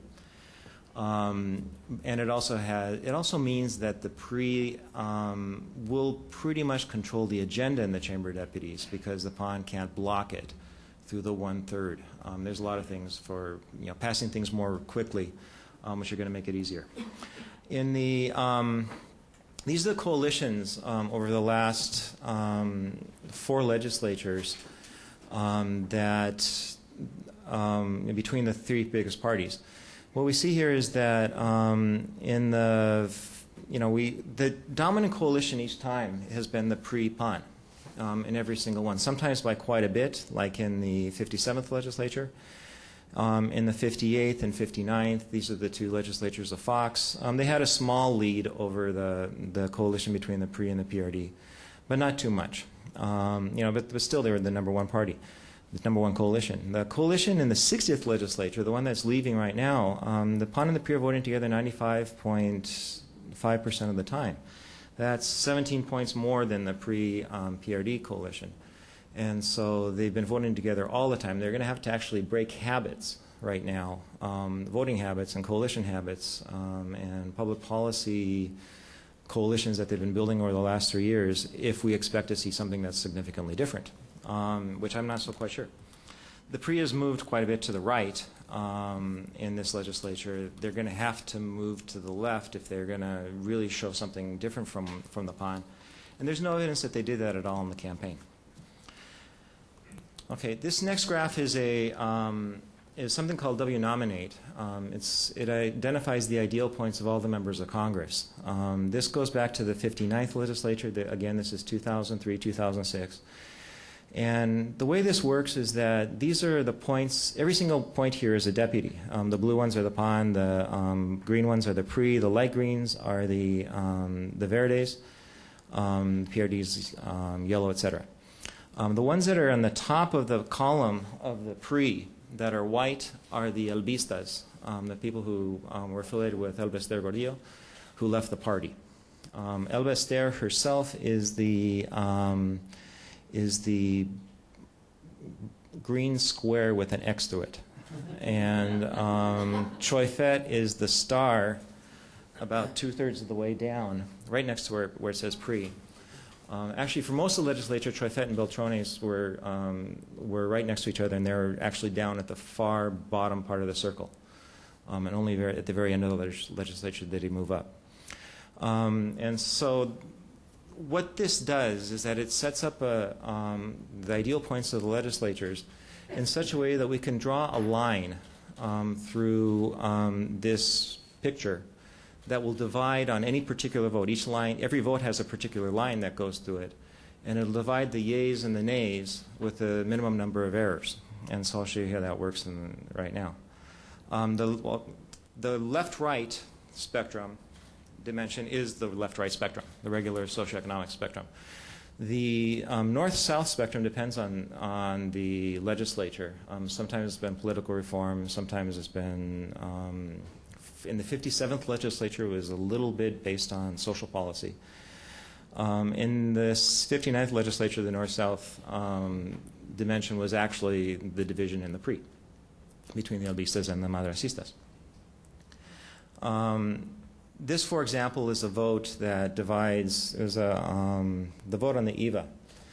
And it also means that the PRI will pretty much control the agenda in the Chamber of Deputies, because the PAN can't block it through the 1/3. There's a lot of things for passing things more quickly, which are going to make it easier. These are the coalitions over the last 4 legislatures that between the 3 biggest parties. What we see here is that the dominant coalition each time has been the PRI-PAN in every single one, sometimes by quite a bit, like in the 57th legislature. In the 58th and 59th, these are the 2 legislatures of Fox. They had a small lead over the coalition between the PRI and the PRD, but not too much. But still they were the number 1 party, the number 1 coalition. The coalition in the 60th legislature, the one that's leaving right now, the PAN and the PRI are voting together 95.9%, 5% of the time. That's 17 points more than the pre-PRD coalition. And so they've been voting together all the time. They're going to have to actually break habits right now, voting habits and coalition habits and public policy coalitions that they've been building over the last 3 years if we expect to see something that's significantly different, which I'm not so quite sure. The PRI has moved quite a bit to the right in this legislature. They're going to have to move to the left if they're going to really show something different from the PAN. And there's no evidence that they did that at all in the campaign. Okay, this next graph is is something called W-Nominate. It identifies the ideal points of all the members of Congress. This goes back to the 59th legislature. Again, this is 2003, 2006. And the way this works is that these are the points, every single point here is a deputy. The blue ones are the PAN, the green ones are the PRI, the light greens are the Verdes, PRD's yellow, etc. The ones that are on the top of the column of the PRI that are white are the Elbistas, the people who were affiliated with Elba Ester Gordillo, who left the party. Elba Ester herself is the green square with an X through it. And Choy Phet is the star about 2/3 of the way down, right next to where it says PRI. Actually, for most of the legislature, Choy Phet and Beltrones were right next to each other, and they were actually down at the far bottom part of the circle. And only at the very end of the legislature did he move up. And so what this does is that it sets up the ideal points of the legislatures in such a way that we can draw a line through this picture that will divide on any particular vote. Each line, every vote has a particular line that goes through it, and it'll divide the yeas and the nays with the minimum number of errors. And so I'll show you how that works right now. The left-right spectrum dimension is the left-right spectrum, the regular socioeconomic spectrum. The north-south spectrum depends on the legislature. Sometimes it's been political reform, sometimes it's been, in the 57th legislature, it was a little bit based on social policy. In the 59th legislature, the north-south dimension was actually the division in the PRI between the Elbistas and the Madracistas. This, for example, is a vote that divides, the vote on the IVA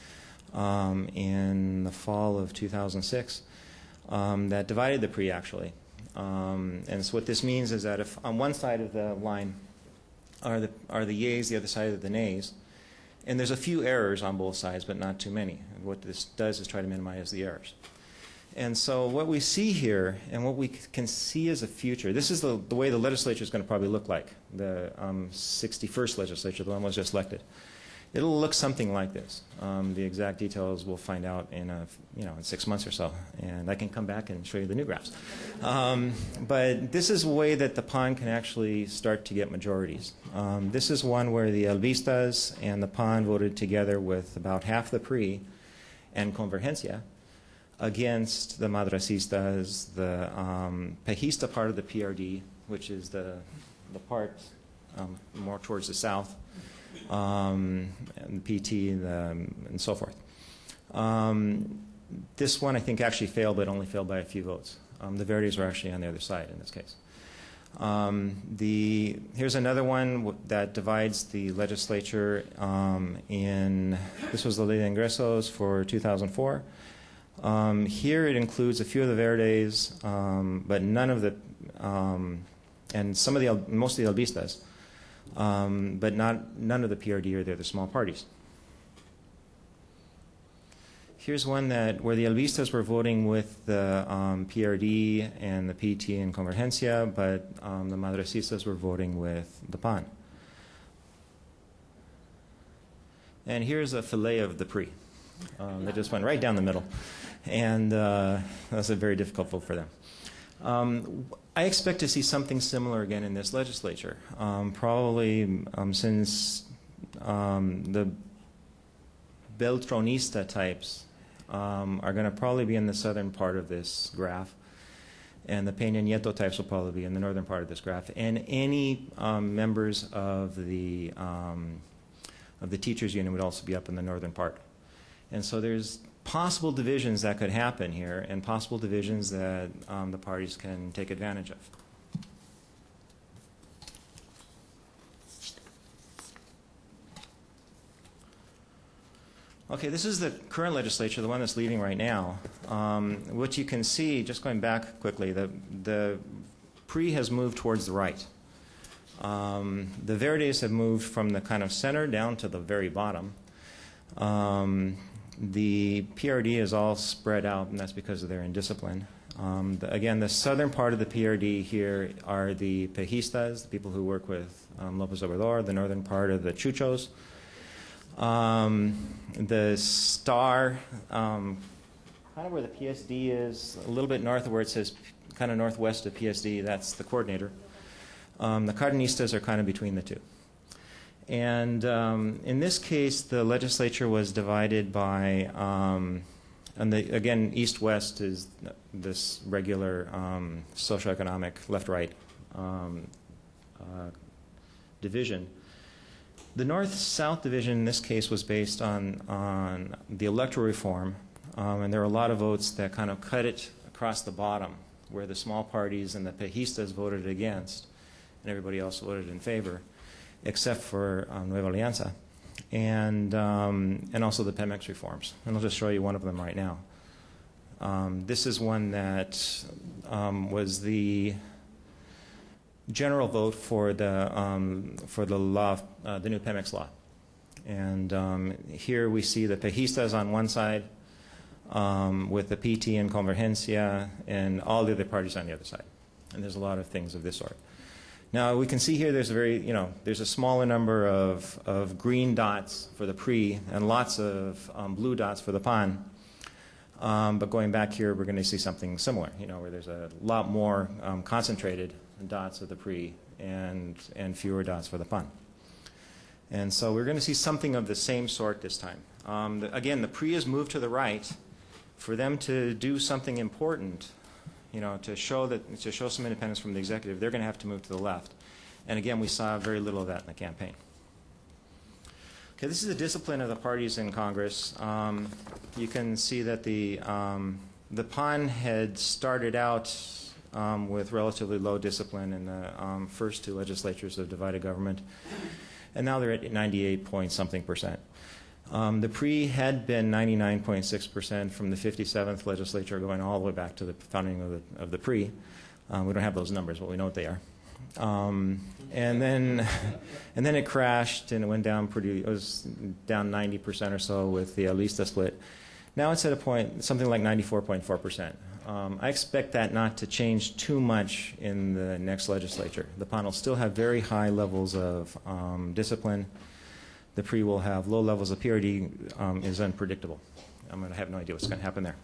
in the fall of 2006 that divided the PRI, actually. And so what this means is that if on one side of the line are the yeas, the other side are the nays, and there's a few errors on both sides, but not too many. And what this does is try to minimize the errors. And so what we see here, and what we can see as a future, this is the way the legislature is going to probably look like, the 61st legislature, the one that was just elected. It'll look something like this. The exact details we'll find out in in 6 months or so, and I can come back and show you the new graphs. But this is a way that the PAN can actually start to get majorities. This is one where the Elbistas and the PAN voted together with about half the PRI and Convergencia against the Madracistas, the Pejista part of the PRD, which is the part more towards the south, and the PT and so forth. This one, I think, actually failed, but only failed by a few votes. The Verdes were actually on the other side in this case. Here's another one that divides the legislature this was the Ley de Ingresos for 2004. Here it includes a few of the Verdes, but none of the, and most of the Elbistas, but none of the PRD or the other small parties. Here's one where the Elbistas were voting with the PRD and the PT and Convergencia, but the Madracistas were voting with the PAN. And here's a fillet of the PRI. That just went right down the middle. And that was a very difficult vote for them. I expect to see something similar again in this legislature. Probably since the Beltronista types are going to probably be in the southern part of this graph. and the Peña Nieto types will probably be in the northern part of this graph, and any members of the teachers union would also be up in the northern part. And so there's possible divisions that could happen here, and possible divisions that the parties can take advantage of. Okay, this is the current legislature, the one that's leaving right now. What you can see, just going back quickly, the PRI has moved towards the right. The Verdes have moved from the kind of center down to the very bottom. The PRD is all spread out, and that's because of their indiscipline. Again, the southern part of the PRD here are the Pejistas, the people who work with López Obrador, the northern part of the Chuchos. The star, kind of where the PSD is, a little bit north of where it says kind of northwest of PSD, that's the coordinator. The Cardenistas are kind of between the two. And in this case, the legislature was divided by, and again, east-west is this regular socioeconomic left-right division. The north-south division in this case was based on the electoral reform, and there were a lot of votes that kind of cut it across the bottom, where the small parties and the Pejistas voted against, and everybody else voted in favor, except for Nueva Alianza, and also the Pemex reforms. And I'll just show you one of them right now. This is one that was the general vote for the law, the new Pemex law. And here we see the Pejistas on one side, with the PT and Convergencia, and all the other parties on the other side. And there's a lot of things of this sort. Now we can see here there's there's a smaller number of green dots for the PRI and lots of blue dots for the PAN. But going back here, we're going to see something similar, where there's a lot more concentrated dots of the PRI and fewer dots for the PAN. And so we're going to see something of the same sort this time. Again, the PRI has moved to the right. For them to do something important, to show some independence from the executive, they're going to have to move to the left. And again, we saw very little of that in the campaign. Okay, this is the discipline of the parties in Congress. You can see that the PAN had started out with relatively low discipline in the first two legislatures of divided government, and now they're at 98-point-something%. The PRI had been 99.6% from the 57th legislature, going all the way back to the founding of the PRI. We don't have those numbers, but we know what they are. And then it crashed, and it went down it was down 90% or so with the Alista split. Now it's at a point, something like 94.4%. I expect that not to change too much in the next legislature. The PAN will still have very high levels of discipline. The PRI will have low levels of PRD, is unpredictable. I'm going to have no idea what's going to happen there.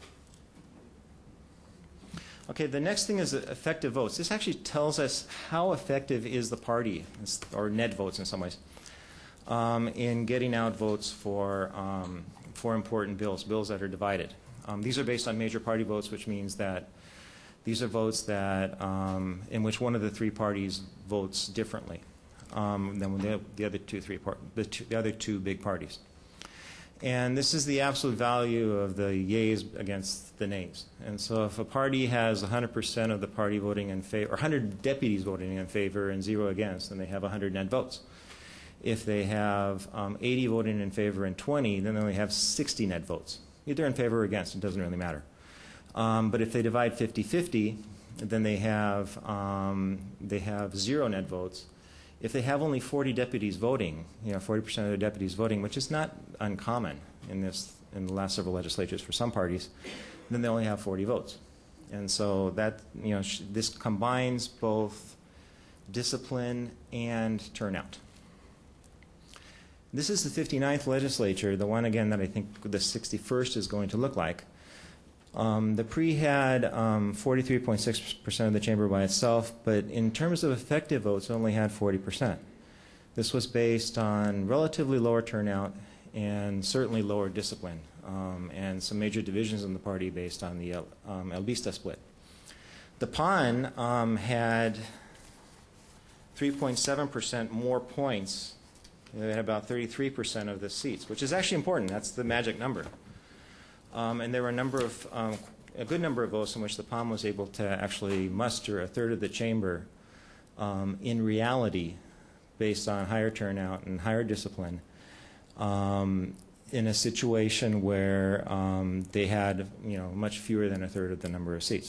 Okay, the next thing is effective votes. This actually tells us how effective is the party, or net votes in some ways, in getting out votes for important bills that are divided. These are based on major party votes, which means that these are votes that in which one of the three parties votes differently than the other two big parties. And this is the absolute value of the yeas against the nays. And so if a party has 100% of the party voting in favor, or 100 deputies voting in favor and 0 against, then they have 100 net votes. If they have 80 voting in favor and 20, then they only have 60 net votes. Either in favor or against, it doesn't really matter. But if they divide 50-50, then they have 0 net votes. If they have only 40 deputies voting, 40% of the deputies voting, which is not uncommon in the last several legislatures for some parties, then they only have 40 votes. And so that, this combines both discipline and turnout. This is the 59th legislature, the one again that I think the 61st is going to look like. The PRI had 43.6% of the chamber by itself, but in terms of effective votes, it only had 40%. This was based on relatively lower turnout and certainly lower discipline, and some major divisions in the party based on the El Vista split. The PON had 3.7% more points. They had about 33% of the seats, which is actually important. That's the magic number. And there were a good number of votes in which the PON was able to actually muster a third of the chamber in reality, based on higher turnout and higher discipline, in a situation where they had, much fewer than a third of the number of seats.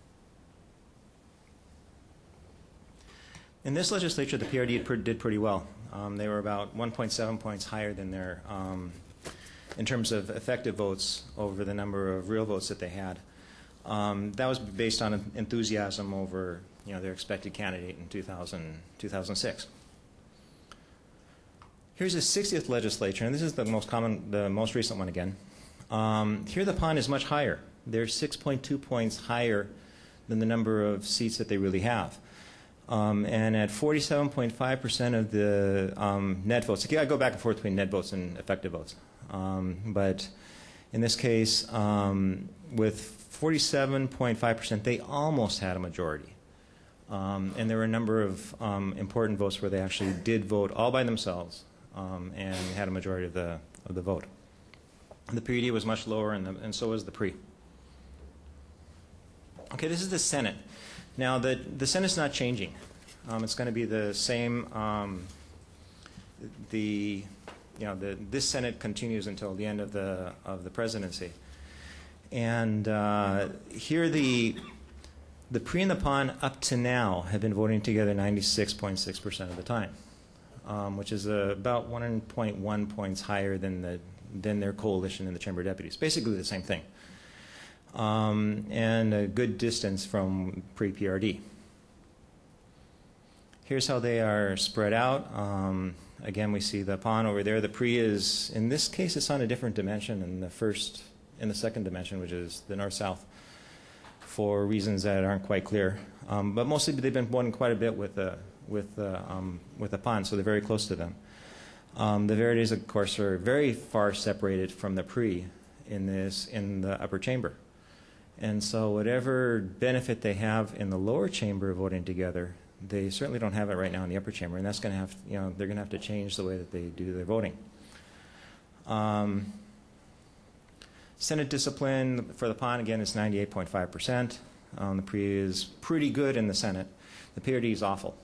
In this legislature, the PRD did pretty well. They were about 1.7 points higher than their, in terms of effective votes over the number of real votes that they had. That was based on enthusiasm over, their expected candidate in 2006. Here's the 60th legislature, and this is the most recent one again. Here the PON is much higher. They're 6.2 points higher than the number of seats that they really have. And at 47.5% of the net votes, I go back and forth between net votes and effective votes. But in this case, with 47.5%, they almost had a majority. And there were a number of important votes where they actually did vote all by themselves and had a majority of the vote. The PRD was much lower, and so was the PRI. Okay, this is the Senate. Now, the Senate's not changing. It's going to be the same. This Senate continues until the end of the presidency. And here the PRI and the PON up to now have been voting together 96.6% of the time, which is about 1.1 points higher than their coalition in the Chamber of Deputies. Basically the same thing. And a good distance from pre-PRD. Here's how they are spread out. Again, we see the PON over there. The PRI is, in this case, it's on a different dimension in the second dimension, which is the north-south, for reasons that aren't quite clear. But mostly they've been voting quite a bit with the PON, so they're very close to them. The Verdes, of course, are very far separated from the PRI in the upper chamber. And so whatever benefit they have in the lower chamber voting together, they certainly don't have it right now in the upper chamber, and that's going to have, they're going to have to change the way that they do their voting. Senate discipline for the PON, again, is 98.5%. The PRI is pretty good in the Senate. The PRD is awful,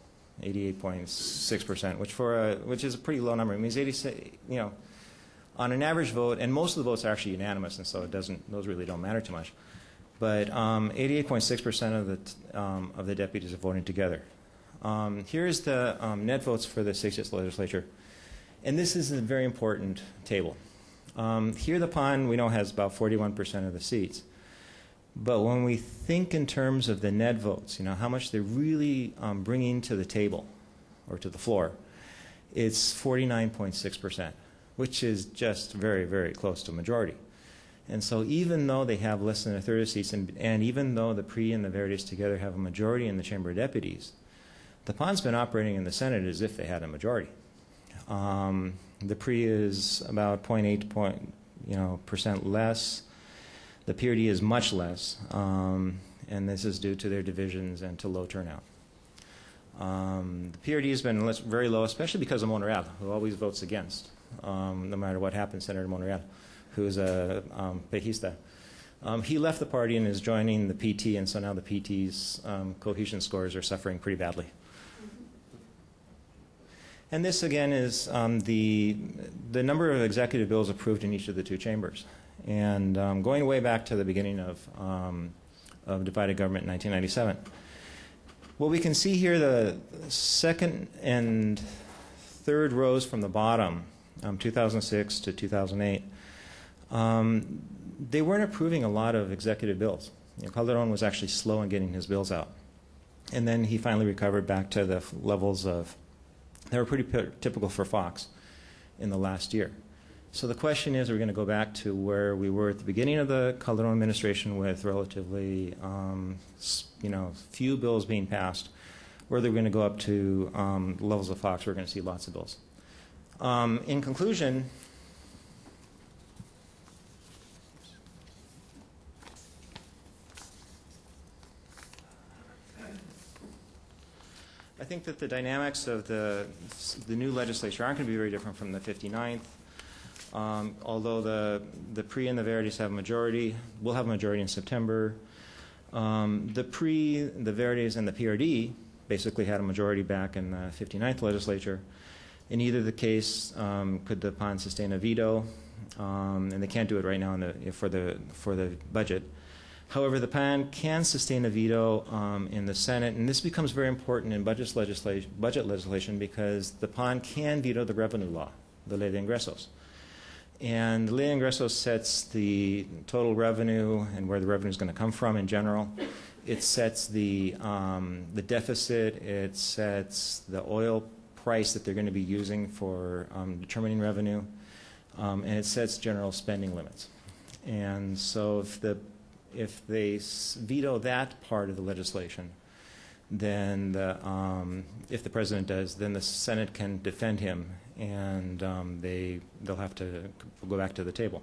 88.6%, which is a pretty low number. It means 86, on an average vote, and most of the votes are actually unanimous, and so those really don't matter too much. But 88.6% of the deputies are voting together. Here's the net votes for the 60th legislature, and this is a very important table. Here the PON, we know, has about 41% of the seats. But when we think in terms of the net votes, how much they're really bringing to the table or to the floor, it's 49.6%, which is just very, very close to a majority. And so even though they have less than a third of seats, and even though the PRI and the Verdes together have a majority in the Chamber of Deputies, the PON's been operating in the Senate as if they had a majority. The PRI is about 0.8% less. The PRD is much less, and this is due to their divisions and to low turnout. The PRD has been very low, especially because of Monreal, who always votes against, no matter what happens. Senator Monreal, who is a pejista. He left the party and is joining the PT, and so now the PT's cohesion scores are suffering pretty badly. And this, again, is the number of executive bills approved in each of the two chambers. And going way back to the beginning of divided government in 1997. What we can see here, the second and third rows from the bottom, 2006 to 2008, they weren't approving a lot of executive bills. Calderon was actually slow in getting his bills out. And then he finally recovered back to the levels that were pretty typical for Fox in the last year. So the question is, are we going to go back to where we were at the beginning of the Calderon administration with relatively few bills being passed, or are we going to go up to levels of Fox where we're going to see lots of bills? In conclusion, think that the dynamics of the new legislature aren't going to be very different from the 59th. Although the PRI and the Verdes have a majority, we'll have a majority in September. The PRI, the Verdes, and the PRD basically had a majority back in the 59th legislature. In either the case, could the PAN sustain a veto? And they can't do it right now for the budget. However, the PAN can sustain a veto in the Senate, and this becomes very important in budget legislation because the PAN can veto the revenue law, the Ley de Ingresos. And the Ley de Ingresos sets the total revenue and where the revenue is going to come from in general. It sets the deficit. It sets the oil price that they're going to be using for determining revenue, and it sets general spending limits. And so if they veto that part of the legislation, then if the president does, then the Senate can defend him, and they'll have to go back to the table.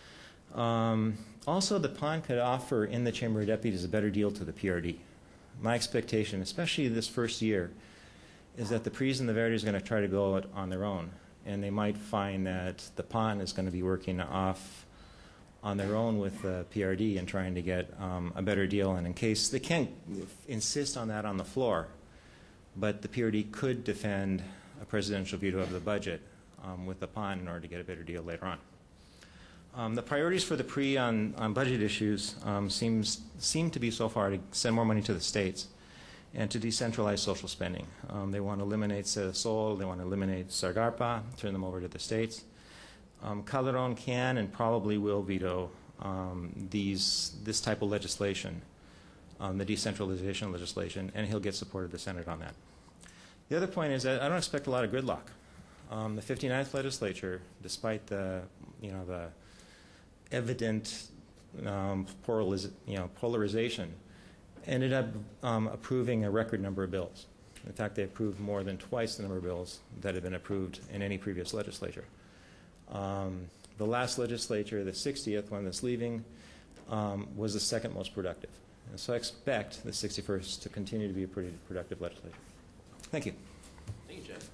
Also, the PAN could offer in the Chamber of Deputies a better deal to the PRD. My expectation, especially this first year, is that the PRIs and the Verdes are going to try to go it on their own, and they might find that the PAN is going to be working off on their own with the PRD and trying to get a better deal. And in case they can't insist on that on the floor, but the PRD could defend a presidential veto of the budget with the PAN in order to get a better deal later on. The priorities for the PRI on budget issues seem to be so far to send more money to the states and to decentralize social spending. They want to eliminate SEDESOL, they want to eliminate SARGARPA, turn them over to the states. Calderon can and probably will veto this type of legislation, the decentralization legislation, and he'll get support of the Senate on that. The other point is that I don't expect a lot of gridlock. The 59th legislature, despite the evident polarization, ended up approving a record number of bills. In fact, they approved more than twice the number of bills that had been approved in any previous legislature. The last legislature, the 60th one that's leaving, was the second most productive. And so I expect the 61st to continue to be a pretty productive legislature. Thank you. Thank you, Jeff.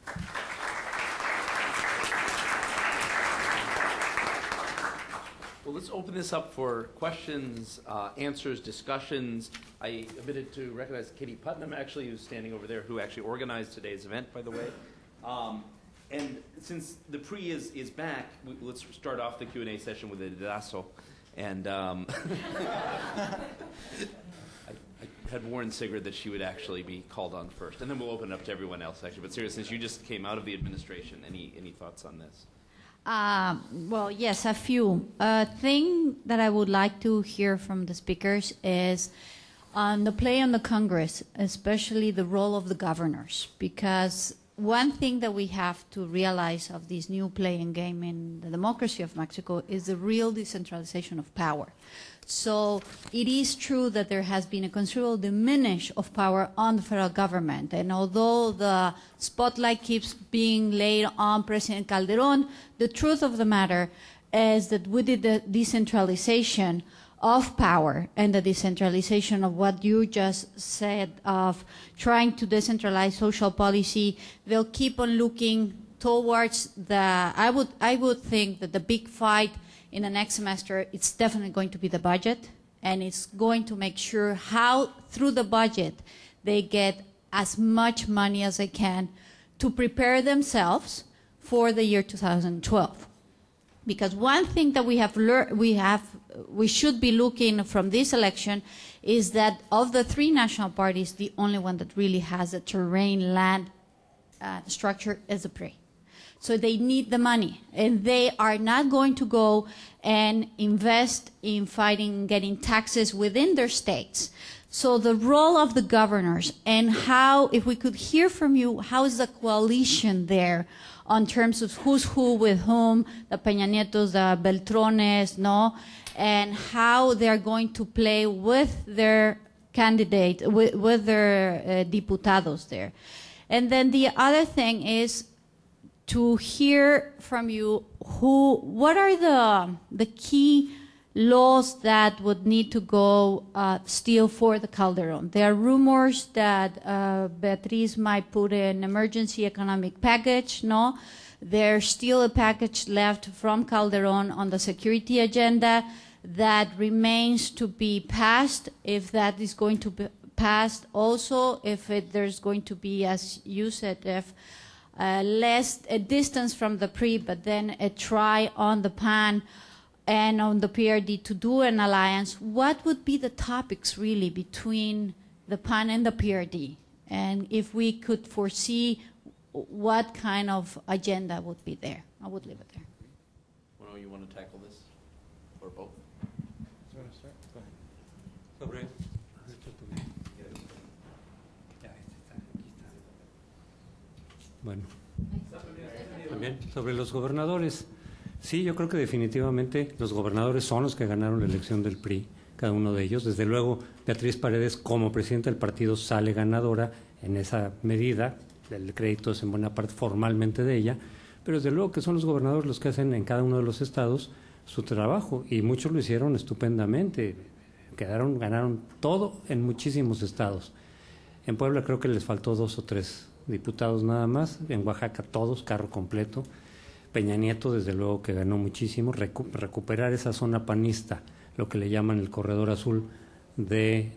Well, let's open this up for questions, answers, discussions. I omitted to recognize Katie Putnam, actually, who's standing over there, who actually organized today's event, by the way. And since the PRI is back, let's start off the Q&A session with a dedazo. And I had warned Sigrid that she would actually be called on first. And then we'll open it up to everyone else, actually. But seriously, since you just came out of the administration, any thoughts on this? Well, yes, a few. Thing that I would like to hear from the speakers is on the play on the Congress, especially the role of the governors, because one thing that we have to realize of this new playing game in the democracy of Mexico is the real decentralization of power. So it is true that there has been a considerable diminish of power on the federal government. And although the spotlight keeps being laid on President Calderon, the truth of the matter is that with the decentralization of power and the decentralization of what you just said of trying to decentralize social policy, they'll keep on looking towards I would think that the big fight in the next semester, it's definitely going to be the budget, and it's going to make sure how, through the budget, they get as much money as they can to prepare themselves for the year 2012. Because one thing that we have learned, we should be looking from this election is that of the three national parties, the only one that really has a terrain land structure is the PRI. So they need the money, and they are not going to go and invest in fighting, getting taxes within their states. So the role of the governors and how, if we could hear from you, how is the coalition there on terms of who's who with whom, the Peña Nietos, the Beltrones, no, and how they're going to play with their candidate, with their diputados there. And then the other thing is to hear from you what are the key laws that would need to go still for the Calderon. There are rumors that Beatriz might put an emergency economic package, no? There's still a package left from Calderon on the security agenda that remains to be passed. If that is going to be passed also, if there's going to be, as you said, if less a distance from the PRI, but then a try on the PAN and on the PRD to do an alliance, what would be the topics really between the PAN and the PRD? And if we could foresee what kind of agenda would be there. I would leave it there. Bueno, you want to tackle this? Or both? You want to start? Go ahead. Bueno, también sobre los gobernadores. Sí, yo creo que definitivamente los gobernadores son los que ganaron la elección del PRI, cada uno de ellos. Desde luego, Beatriz Paredes, como presidenta del partido, sale ganadora en esa medida. El crédito es en buena parte formalmente de ella, pero desde luego que son los gobernadores los que hacen en cada uno de los estados su trabajo, y muchos lo hicieron estupendamente. Ganaron todo en muchísimos estados. En Puebla creo que les faltó 2 o 3 diputados nada más, en Oaxaca todos, carro completo. Peña Nieto, desde luego que ganó muchísimo, recuperar esa zona panista, lo que le llaman el corredor azul de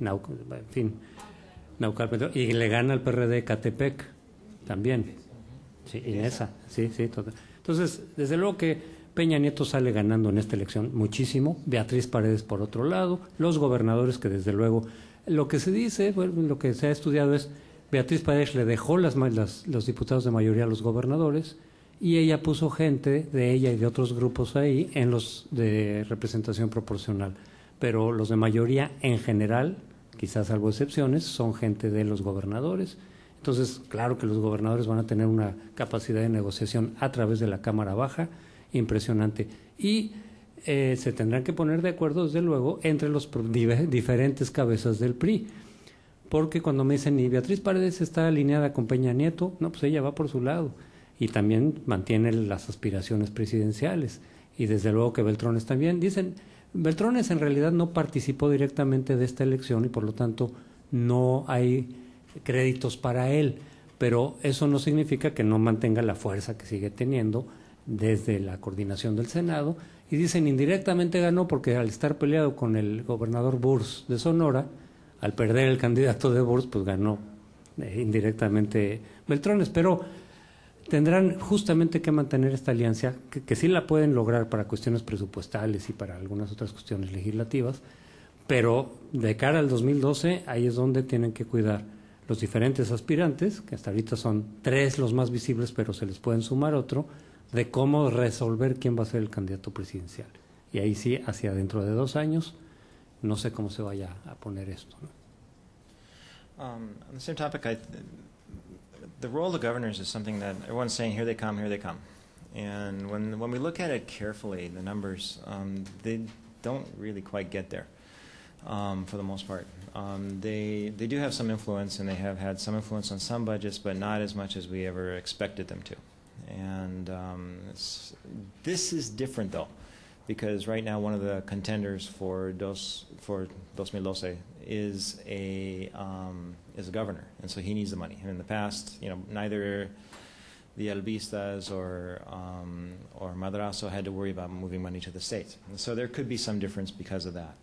Naucalpan, y le gana al PRD Catepec también, sí, Inesa, sí, total. Entonces, desde luego que Peña Nieto sale ganando en esta elección muchísimo, Beatriz Paredes por otro lado, los gobernadores que desde luego, lo que se dice, bueno, lo que se ha estudiado es, Beatriz Paredes le dejó los diputados de mayoría a los gobernadores, y ella puso gente de ella y de otros grupos ahí en los de representación proporcional. Pero los de mayoría en general, quizás salvo excepciones, son gente de los gobernadores. Entonces, claro que los gobernadores van a tener una capacidad de negociación a través de la Cámara Baja impresionante. Y se tendrán que poner de acuerdo, desde luego, entre los diferentes cabezas del PRI. Porque cuando me dicen, ¿y Beatriz Paredes está alineada con Peña Nieto? No, pues ella va por su lado. Y también mantiene las aspiraciones presidenciales. Y desde luego que Beltrones también. Dicen, Beltrones en realidad no participó directamente de esta elección y por lo tanto no hay créditos para él. Pero eso no significa que no mantenga la fuerza que sigue teniendo desde la coordinación del Senado. Y dicen, indirectamente ganó porque al estar peleado con el gobernador Burs de Sonora, al perder el candidato de Burs, pues ganó indirectamente Beltrones. Pero tendrán justamente que mantener esta alianza, que sí la pueden lograr para cuestiones presupuestales y para algunas otras cuestiones legislativas, pero de cara al 2012, ahí es donde tienen que cuidar los diferentes aspirantes, que hasta ahorita son 3 los más visibles, pero se les pueden sumar otro, de cómo resolver quién va a ser el candidato presidencial. Y ahí sí, hacia dentro de 2 años, no sé cómo se vaya a poner esto, ¿no? On the same topic, the role of governors is something that everyone's saying, here they come, here they come. And when we look at it carefully, the numbers, they don't really quite get there for the most part. They do have some influence, and they have had some influence on some budgets, but not as much as we ever expected them to. And this is different, though, because right now one of the contenders for 2012 is a governor, and so he needs the money. And in the past, neither the Albistas or Madrazo had to worry about moving money to the states. And so there could be some difference because of that.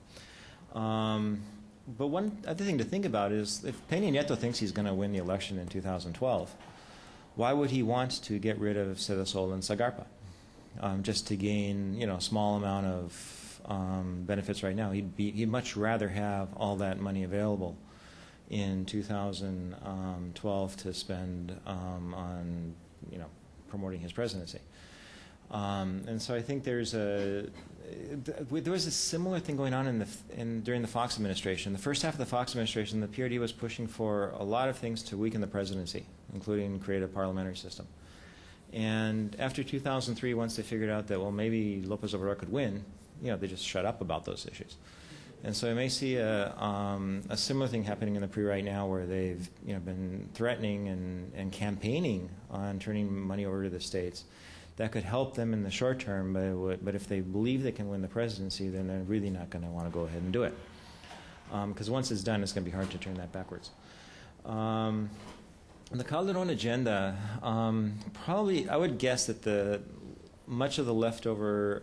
But one other thing to think about is if Peña Nieto thinks he's going to win the election in 2012, why would he want to get rid of Sedasol and Zagarpa just to gain a small amount of benefits right now? He'd much rather have all that money available in 2012 to spend on promoting his presidency. And so I think there was a similar thing going on during the Fox administration. The first half of the Fox administration, the PRD was pushing for a lot of things to weaken the presidency, including create a parliamentary system. And after 2003, once they figured out that, well, maybe López Obrador could win, they just shut up about those issues. And so I may see a similar thing happening in the PRI right now, where they've been threatening and campaigning on turning money over to the states that could help them in the short term, but if they believe they can win the presidency, then they're really not going to want to go ahead and do it. Because once it's done, it's going to be hard to turn that backwards. The Calderon agenda, probably, I would guess that much of the leftover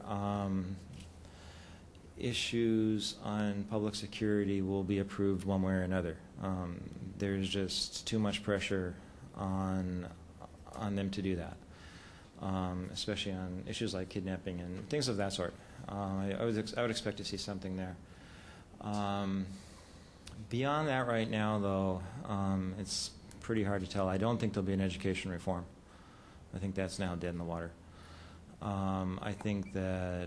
issues on public security will be approved one way or another. There's just too much pressure on them to do that, especially on issues like kidnapping and things of that sort. I would expect to see something there. Beyond that right now, though, it's pretty hard to tell. I don't think there'll be an education reform. I think that's now dead in the water. I think that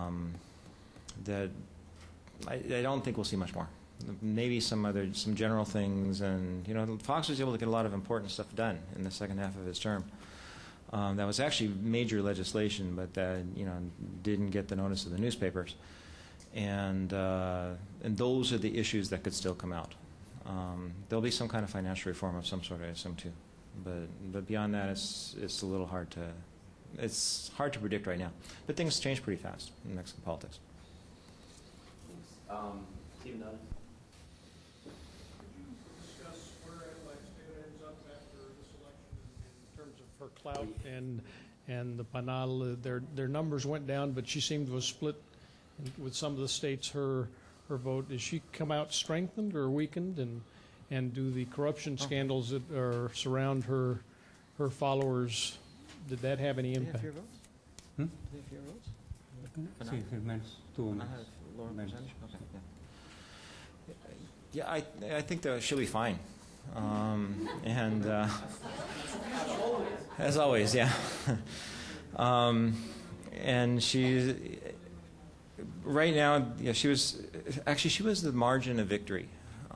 I don't think we'll see much more. Maybe some general things, and Fox was able to get a lot of important stuff done in the second half of his term. That was actually major legislation, but that didn't get the notice of the newspapers, and those are the issues that could still come out. There'll be some kind of financial reform of some sort, I assume, too. But beyond that, it's a little hard to predict right now. But things change pretty fast in Mexican politics. Stephen Donovan. Could you discuss where Adelaide State ends up after this election in terms of her clout and the Panal? Their numbers went down, but she seemed to have split with some of the states her vote. Does she come out strengthened or weakened? And do the corruption scandals that surround her followers, did that have any Do you have impact? your votes? Hmm? Do you have your votes? Sí, menos, tuvo I menos. have lower Menos. percentage? Okay, yeah. I think that she'll be fine. And as always, yeah. And she's right now. Yeah, she was the margin of victory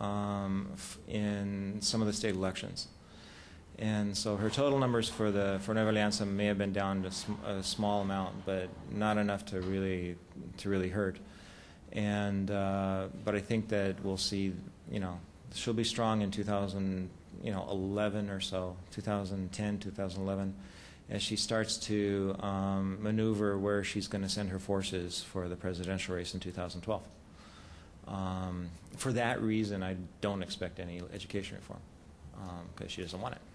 in some of the state elections. And so her total numbers for Nueva Alianza may have been down to a small amount, but not enough to really hurt. And but I think that we'll see. She'll be strong in 2011 or so, 2010, 2011, as she starts to maneuver where she's going to send her forces for the presidential race in 2012. For that reason, I don't expect any education reform because she doesn't want it.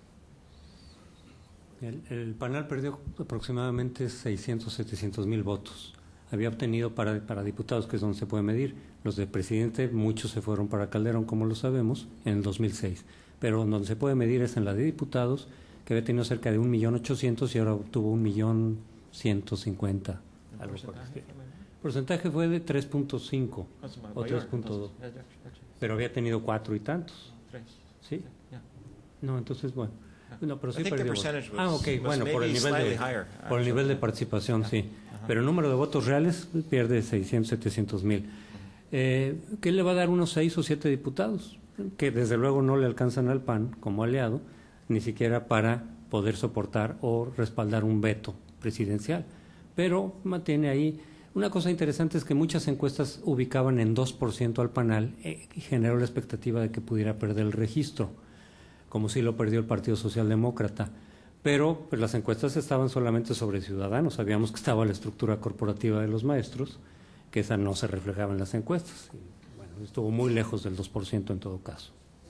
El Panal perdió aproximadamente 600-700 mil votos. Había obtenido para diputados, que es donde se puede medir, los de presidente, muchos se fueron para Calderón, como lo sabemos, en el 2006. Pero donde se puede medir es en la de diputados, que había tenido cerca de 1.800.000 y ahora obtuvo 1.150.000. Algo por el estilo. El porcentaje fue de 3.5 o 3.2. Pero había tenido 4 y tantos. ¿Sí? No, entonces, bueno. No, pero sí perdió votos. Bueno, por el nivel de participación, sí. Pero el número de votos reales pierde 600-700.000. ¿Qué le va a dar unos 6 o 7 diputados? Que desde luego no le alcanzan al PAN como aliado, ni siquiera para poder soportar o respaldar un veto presidencial. Pero mantiene ahí. Una cosa interesante es que muchas encuestas ubicaban en 2% al Panal y generó la expectativa de que pudiera perder el registro, como si lo perdió el Partido Socialdemócrata. Pero pues, las encuestas estaban solamente sobre Ciudadanos. Sabíamos que estaba la estructura corporativa de los maestros, que esa no se reflejaba en las encuestas. Y, bueno, estuvo muy lejos del 2% en todo caso.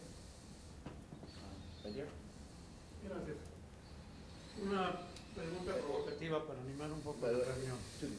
Gracias. Una pregunta provocativa para animar un poco la reunión.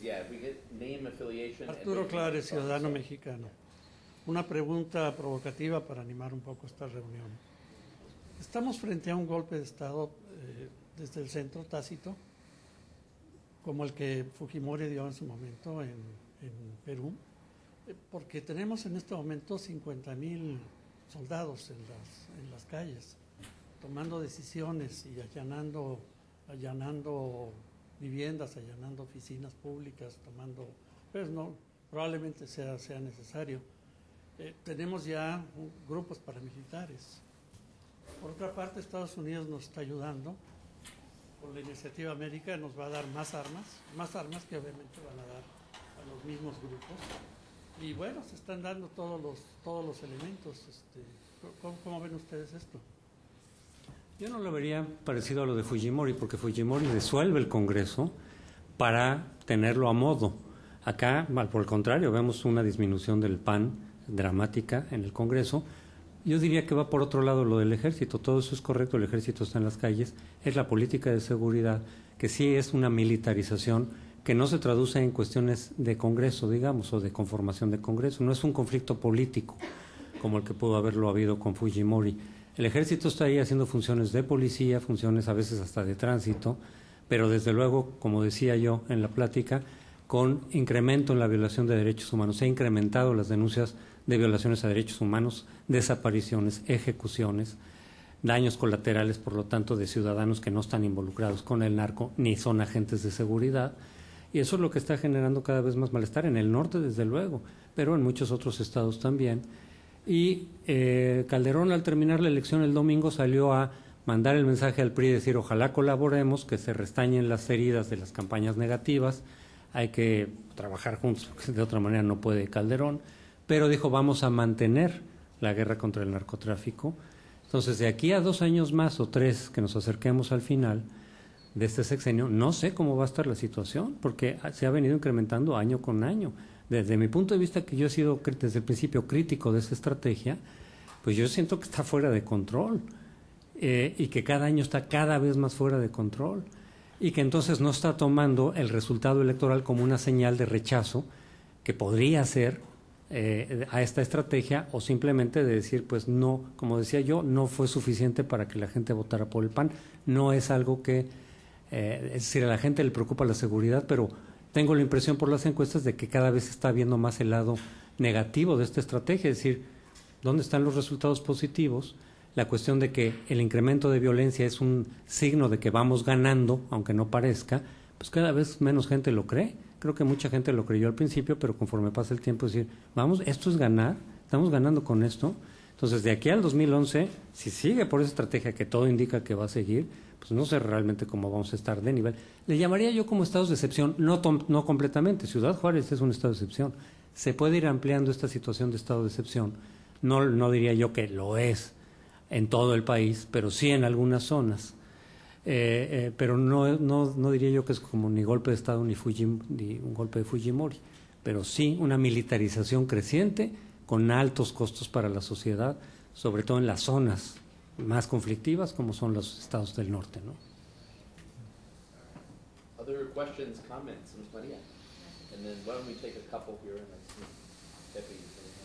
Arturo Clares, ciudadano mexicano. Una pregunta provocativa para animar un poco esta reunión. Estamos frente a un golpe de Estado desde el centro tácito, como el que Fujimori dio en su momento en Perú, porque tenemos en este momento 50.000 soldados en las calles, tomando decisiones y allanando viviendas, allanando oficinas públicas, pues no, probablemente sea necesario. Tenemos ya grupos paramilitares. Por otra parte, Estados Unidos nos está ayudando. Con la iniciativa América nos va a dar más armas que obviamente van a dar a los mismos grupos. Y bueno, se están dando todos los elementos. ¿Cómo ven ustedes esto? Yo no lo vería parecido a lo de Fujimori, porque Fujimori disuelve el Congreso para tenerlo a modo. Acá, por el contrario, vemos una disminución del PAN dramática en el Congreso. Yo diría que va por otro lado lo del ejército. Todo eso es correcto, el ejército está en las calles. Es la política de seguridad, que sí es una militarización que no se traduce en cuestiones de Congreso, digamos, o de conformación de Congreso. No es un conflicto político como el que pudo haberlo habido con Fujimori. El ejército está ahí haciendo funciones de policía, funciones a veces hasta de tránsito, pero desde luego, como decía yo en la plática, con incremento en la violación de derechos humanos. Se han incrementado las denuncias de violaciones a derechos humanos, desapariciones, ejecuciones, daños colaterales, por lo tanto, de ciudadanos que no están involucrados con el narco ni son agentes de seguridad. Y eso es lo que está generando cada vez más malestar en el norte, desde luego, pero en muchos otros estados también. Y Calderón, al terminar la elección el domingo, salió a mandar el mensaje al PRI y decir: ojalá colaboremos, que se restañen las heridas de las campañas negativas, hay que trabajar juntos, porque de otra manera no puede Calderón, pero dijo: vamos a mantener la guerra contra el narcotráfico. Entonces, de aquí a 2 años más o 3 que nos acerquemos al final de este sexenio, no sé cómo va a estar la situación, porque se ha venido incrementando año con año. Desde mi punto de vista, que yo he sido desde el principio crítico de esta estrategia, pues yo siento que está fuera de control, y que cada año está cada vez más fuera de control, y que entonces no está tomando el resultado electoral como una señal de rechazo que podría ser a esta estrategia, o simplemente de decir, pues no, como decía yo, no fue suficiente para que la gente votara por el PAN. No es algo que, es decir, a la gente le preocupa la seguridad, pero tengo la impresión por las encuestas de que cada vez está viendo más el lado negativo de esta estrategia, es decir, ¿dónde están los resultados positivos? La cuestión de que el incremento de violencia es un signo de que vamos ganando, aunque no parezca, pues cada vez menos gente lo cree. Creo que mucha gente lo creyó al principio, pero conforme pasa el tiempo, es decir, vamos, esto es ganar, estamos ganando con esto. Entonces, de aquí al 2011, si sigue por esa estrategia que todo indica que va a seguir, pues no sé realmente cómo vamos a estar de nivel. Le llamaría yo como estados de excepción, no completamente. Ciudad Juárez es un estado de excepción. Se puede ir ampliando esta situación de estado de excepción. No diría yo que lo es en todo el país, pero sí en algunas zonas. Pero no diría yo que es como ni golpe de Estado ni un golpe de Fujimori, pero sí una militarización creciente con altos costos para la sociedad, sobre todo en las zonas más conflictivas como son los estados del norte, ¿no? Other questions, comments, Ms. María? And then why don't we take a couple here and let's see. Deputy.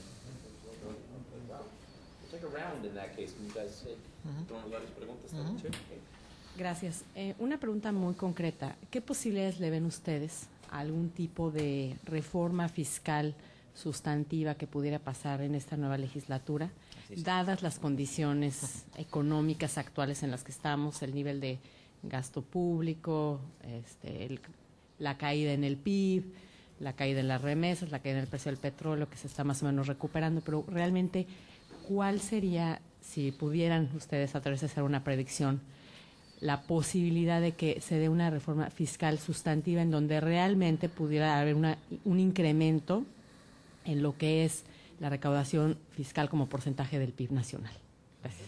Wow. We'll take a round in that case. Can you guys say? Tomamos varias preguntas también. Okay. Gracias. Una pregunta muy concreta. ¿Qué posibilidades le ven ustedes a algún tipo de reforma fiscal sustantiva que pudiera pasar en esta nueva legislatura, dadas las condiciones económicas actuales en las que estamos, el nivel de gasto público, la caída en el PIB, la caída en las remesas, la caída en el precio del petróleo, que se está más o menos recuperando, pero realmente, ¿cuál sería, si pudieran ustedes a través de hacer una predicción, la posibilidad de que se dé una reforma fiscal sustantiva en donde realmente pudiera haber un incremento en lo que es la recaudación fiscal como porcentaje del PIB nacional? Gracias.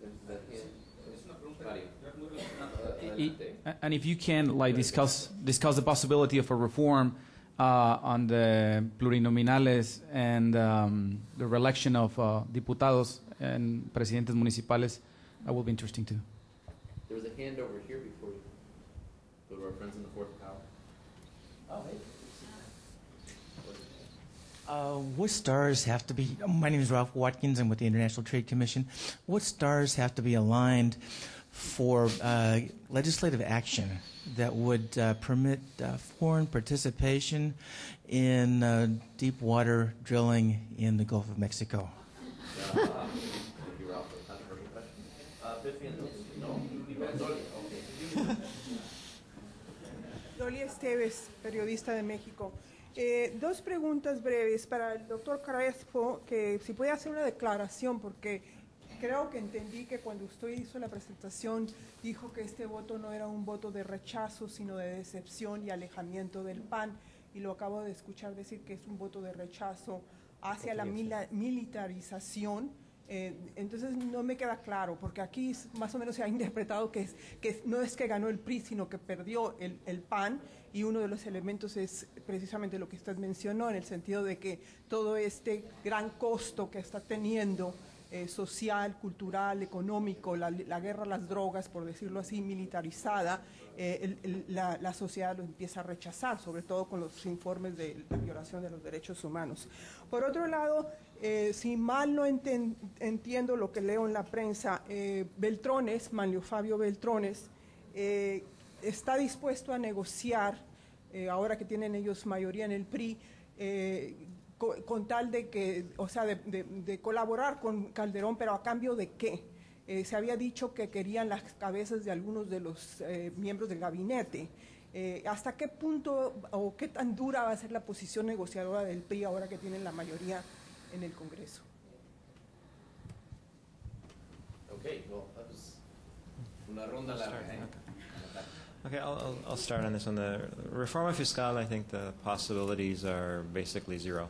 And if you can, like, discuss the possibility of a reform on the plurinominales and the reelection of diputados and presidentes municipales, that would be interesting too. There was a hand over here before you go to our friends in the fourth power. Oh, hey. What stars have to be, my name is Ralph Watkins, I'm with the International Trade Commission. What stars have to be aligned for legislative action that would permit foreign participation in deep water drilling in the Gulf of Mexico? Thank you, Ralph. Dolly Esteves, periodista de México. 2 preguntas breves para el doctor Crespo, que si puede hacer una declaración, porque creo que entendí que cuando usted hizo la presentación dijo que este voto no era un voto de rechazo, sino de decepción y alejamiento del PAN, y lo acabo de escuchar decir que es un voto de rechazo hacia la militarización Entonces no me queda claro, porque aquí más o menos se ha interpretado que no es que ganó el PRI, sino que perdió el PAN, y uno de los elementos es precisamente lo que usted mencionó, en el sentido de que todo este gran costo que está teniendo social, cultural, económico, la guerra a las drogas, por decirlo así, militarizada, la sociedad lo empieza a rechazar, sobre todo con los informes de la violación de los derechos humanos. Por otro lado, si mal no entiendo lo que leo en la prensa, Beltrones, Manlio Fabio Beltrones, está dispuesto a negociar, ahora que tienen ellos mayoría en el PRI, con tal de que, o sea, de colaborar con Calderón, pero ¿a cambio de qué? Se había dicho que querían las cabezas de algunos de los miembros del gabinete. ¿Hasta qué punto o qué tan dura va a ser la posición negociadora del PRI ahora que tienen la mayoría en el Congreso? Okay, well, that was una ronda larga. Okay, I'll start on this one. The Reforma Fiscal, I think the possibilities are basically zero.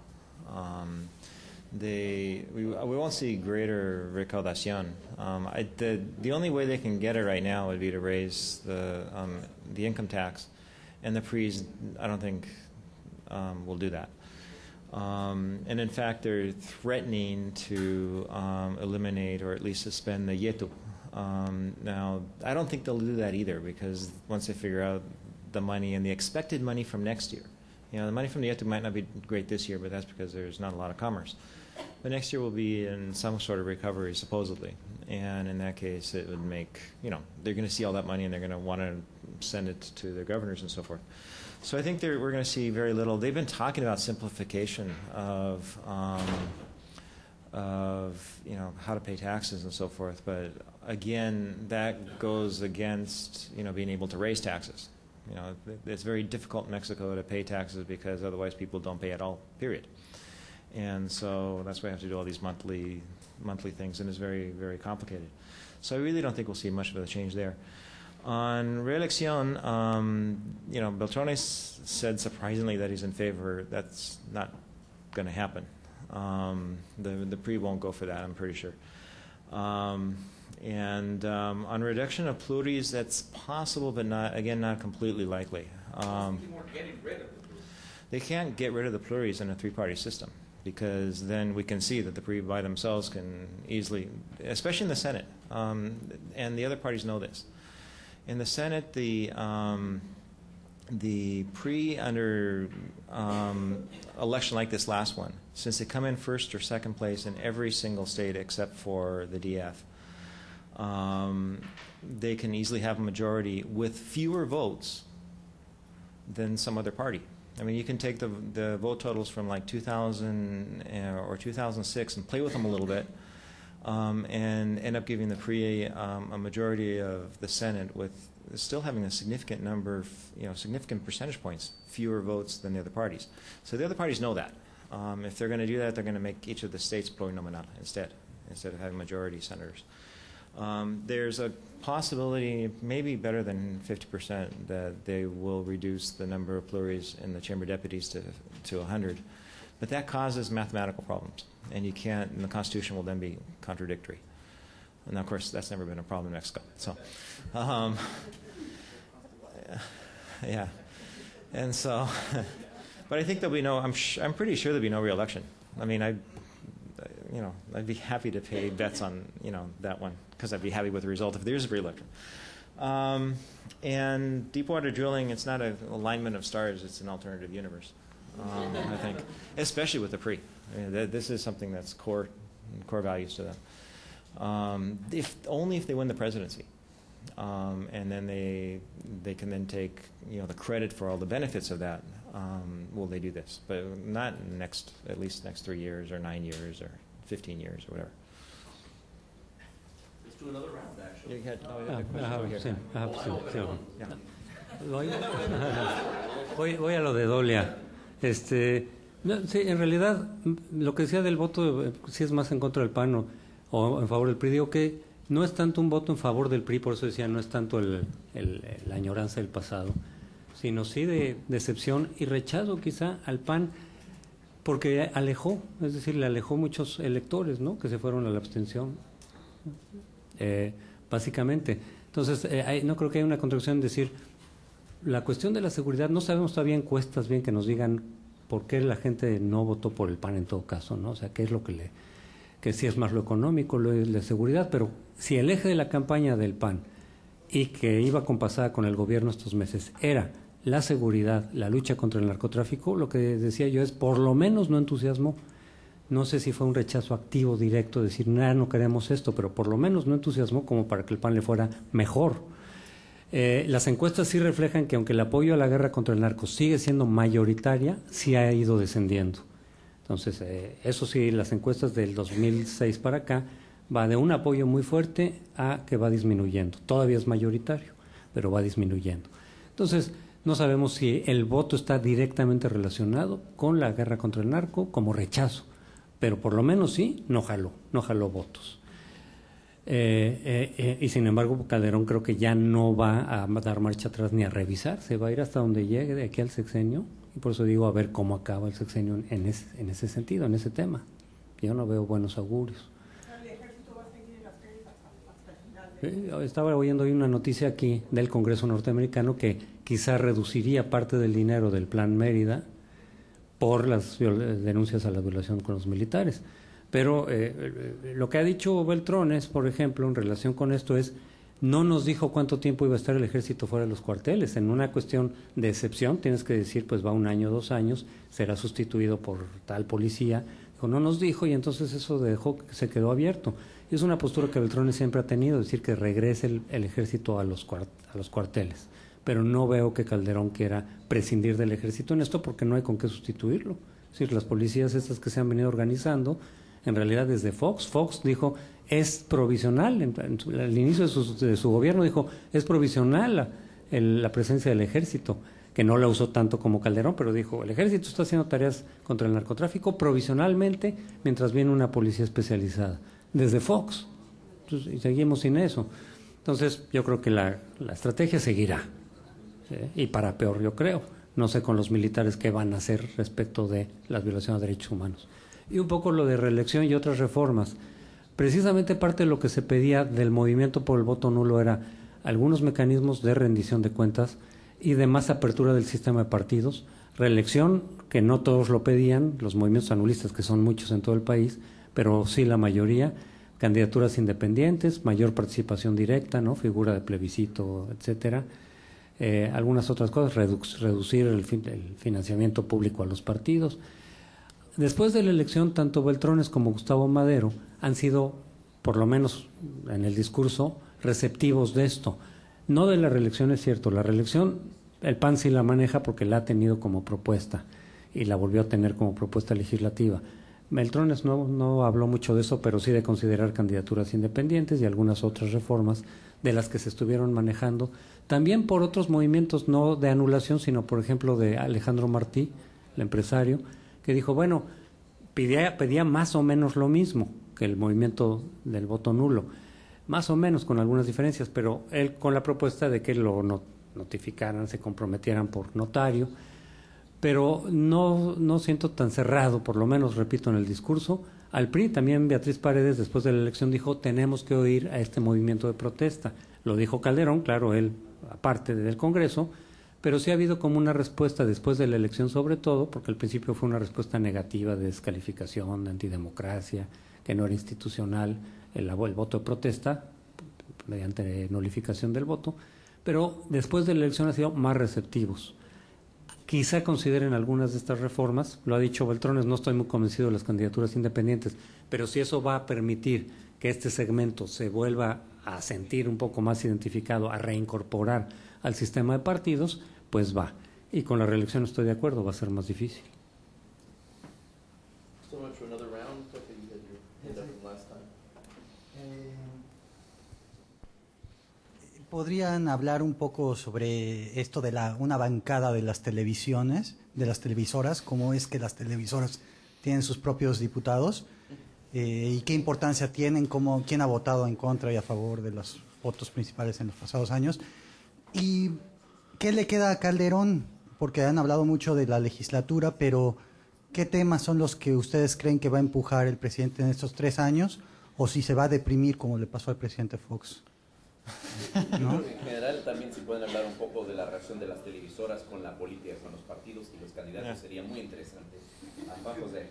We won't see greater recaudación. The only way they can get it right now would be to raise the income tax, and the PRIs, I don't think, will do that. And in fact, they're threatening to eliminate or at least suspend the YETU. Now, I don't think they'll do that either, because once they figure out the money and the expected money from next year, the money from the YETU might not be great this year, but that's because there's not a lot of commerce. But next year will be in some sort of recovery, supposedly. And in that case, it would make, they're going to see all that money and they're going to want to send it to their governors and so forth. So I think we're going to see very little. They've been talking about simplification of how to pay taxes and so forth, but again, that goes against being able to raise taxes. It's very difficult in Mexico to pay taxes because otherwise people don't pay at all, period. And so that's why I have to do all these monthly things, and it's very, very complicated. So I really don't think we'll see much of a change there. On reelección, Beltrones said surprisingly that he's in favor. That's not going to happen. The PRI won't go for that, I'm pretty sure. And on reduction of pluries, that's possible, but not completely likely. They can't get rid of the pluries in a three-party system, because then we can see that the PRI by themselves can easily, especially in the Senate, and the other parties know this. In the Senate, the PRI under election like this last one, since they come in first or second place in every single state except for the DF, they can easily have a majority with fewer votes than some other party. I mean, you can take the vote totals from like 2000 or 2006 and play with them a little bit, and end up giving the PRI a majority of the Senate with still having a significant number, significant percentage points, fewer votes than the other parties. So the other parties know that. If they're going to do that, they're going to make each of the states plurinominal instead of having majority senators. There's a possibility, maybe better than 50%, that they will reduce the number of pluries in the chamber deputies to 100. But that causes mathematical problems, and you can't, and the Constitution will then be contradictory. And of course, that's never been a problem in Mexico. So, yeah. And so, but I think there'll be I'm pretty sure there'll be no re-election. I mean, I'd be happy to pay bets on, that one, because I'd be happy with the result if there's a re-election. And deepwater drilling, it's not an alignment of stars, it's an alternative universe, I think, especially with the PRI. I mean, this is something that's core values to them. Only if they win the presidency. And then they can then take, the credit for all the benefits of that, will they do this. But not at least next 3 years or 9 years or 15 years or whatever. Let's do another round, actually. Sí. Voy a lo de Dolia. Sí, en realidad, lo que decía del voto, si es más en contra del PAN o en favor del PRI, digo que no es tanto un voto en favor del PRI, por eso decía, no es tanto la añoranza del pasado, sino sí de decepción y rechazo quizá al PAN, Porque alejó, es decir, le alejó muchos electores, ¿no?, que se fueron a la abstención, básicamente. Entonces, no creo que haya una contradicción en decir, la cuestión de la seguridad, no sabemos todavía encuestas bien que nos digan por qué la gente no votó por el PAN en todo caso, ¿no? O sea, qué es lo que sí es más lo económico, lo de la seguridad, pero si el eje de la campaña del PAN y que iba compasada con el gobierno estos meses era la seguridad, la lucha contra el narcotráfico, lo que decía yo es, por lo menos no entusiasmó. No sé si fue un rechazo activo, directo, decir, no queremos esto, pero por lo menos no entusiasmó como para que el PAN le fuera mejor. Las encuestas sí reflejan que aunque el apoyo a la guerra contra el narco sigue siendo mayoritaria, sí ha ido descendiendo. Entonces, eso sí, las encuestas del 2006 para acá va de un apoyo muy fuerte a que va disminuyendo. Todavía es mayoritario, pero va disminuyendo. Entonces, no sabemos si el voto está directamente relacionado con la guerra contra el narco como rechazo, pero por lo menos sí, no jaló votos. Y sin embargo, Calderón creo que ya no va a dar marcha atrás ni a revisar, se va a ir hasta donde llegue de aquí al sexenio, y por eso digo a ver cómo acaba el sexenio en ese sentido, en ese tema. Yo no veo buenos augurios. Estaba oyendo hoy una noticia aquí del Congreso norteamericano que quizá reduciría parte del dinero del Plan Mérida por las denuncias a la violación con los militares. Pero lo que ha dicho Beltrones, por ejemplo, en relación con esto es, no nos dijo cuánto tiempo iba a estar el ejército fuera de los cuarteles. En una cuestión de excepción tienes que decir, pues va 1 año, 2 años, será sustituido por tal policía. No nos dijo y entonces eso se quedó abierto. Y es una postura que Beltrones siempre ha tenido, decir que regrese el ejército a los cuarteles. Pero no veo que Calderón quiera prescindir del ejército en esto porque no hay con qué sustituirlo. Es decir, las policías estas que se han venido organizando, en realidad desde Fox dijo, es provisional, al inicio de su gobierno dijo, es provisional la presencia del ejército, que no la usó tanto como Calderón, pero dijo, el ejército está haciendo tareas contra el narcotráfico provisionalmente mientras viene una policía especializada, desde Fox, y seguimos sin eso. Entonces yo creo que la estrategia seguirá, y para peor yo creo, no sé con los militares qué van a hacer respecto de las violaciones de derechos humanos. Y un poco lo de reelección y otras reformas. Precisamente parte de lo que se pedía del movimiento por el voto nulo era algunos mecanismos de rendición de cuentas y de más apertura del sistema de partidos, reelección, que no todos lo pedían, los movimientos anulistas, que son muchos en todo el país, pero sí la mayoría, candidaturas independientes, mayor participación directa, ¿no?, figura de plebiscito, etcétera, algunas otras cosas, reducir el financiamiento público a los partidos. Después de la elección, tanto Beltrones como Gustavo Madero han sido, por lo menos en el discurso, receptivos de esto. No de la reelección, es cierto, la reelección el PAN sí la maneja porque la ha tenido como propuesta y la volvió a tener como propuesta legislativa. Beltrones no habló mucho de eso, pero sí de considerar candidaturas independientes y algunas otras reformas de las que se estuvieron manejando, también por otros movimientos, no de anulación, sino por ejemplo de Alejandro Martí, el empresario, que dijo, bueno, pedía más o menos lo mismo que el movimiento del voto nulo, más o menos con algunas diferencias, pero él con la propuesta de que lo notificaran, se comprometieran por notario, pero no siento tan cerrado, por lo menos, repito, en el discurso. Al PRI también Beatriz Paredes, después de la elección, dijo, tenemos que oír a este movimiento de protesta. Lo dijo Calderón, claro, él aparte del Congreso, pero sí ha habido como una respuesta después de la elección, sobre todo, porque al principio fue una respuesta negativa de descalificación, de antidemocracia, que no era institucional el voto de protesta, mediante nulificación del voto, pero después de la elección han sido más receptivos. Quizá consideren algunas de estas reformas, lo ha dicho Beltrones, no estoy muy convencido de las candidaturas independientes, pero si eso va a permitir que este segmento se vuelva a sentir un poco más identificado, a reincorporar al sistema de partidos, pues va. Y con la reelección estoy de acuerdo, va a ser más difícil. ¿Podrían hablar un poco sobre esto de una bancada de las televisiones, de las televisoras? ¿Cómo es que las televisoras tienen sus propios diputados? ¿Y qué importancia tienen? ¿Quién ha votado en contra y a favor de los votos principales en los pasados años? ¿Y qué le queda a Calderón? Porque han hablado mucho de la legislatura, pero ¿qué temas son los que ustedes creen que va a empujar el presidente en estos 3 años? O si se va a deprimir como le pasó al presidente Fox. ¿No? En general, también si pueden hablar un poco de la relación de las televisoras con la política, con los partidos y los candidatos, sería muy interesante. Juan José.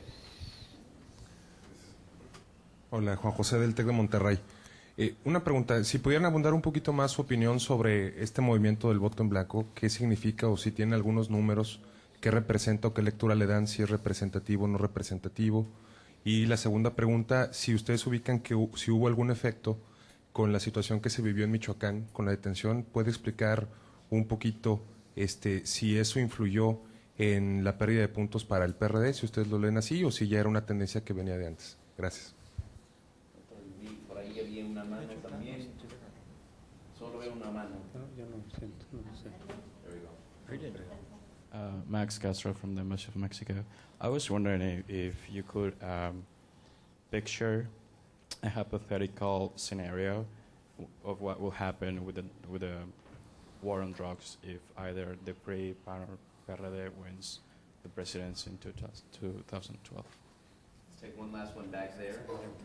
Hola, Juan José del TEC de Monterrey. Una pregunta, si pudieran abundar un poquito más su opinión sobre este movimiento del voto en blanco, qué significa o si tiene algunos números, qué representa o qué lectura le dan, si es representativo o no representativo. Y la segunda pregunta, si ustedes ubican que si hubo algún efecto con la situación que se vivió en Michoacán, con la detención, ¿puede explicar un poquito si eso influyó en la pérdida de puntos para el PRD, si ustedes lo leen así, o si ya era una tendencia que venía de antes? Gracias. Por ahí había una mano también. Solo veo una mano. Yo no siento, no sé. There we go. Max Castro from the Embassy of Mexico. I was wondering if you could picture a hypothetical scenario of what will happen with the war on drugs if either the PRI or PRD wins the presidency in 2012. Let's take one last one back there.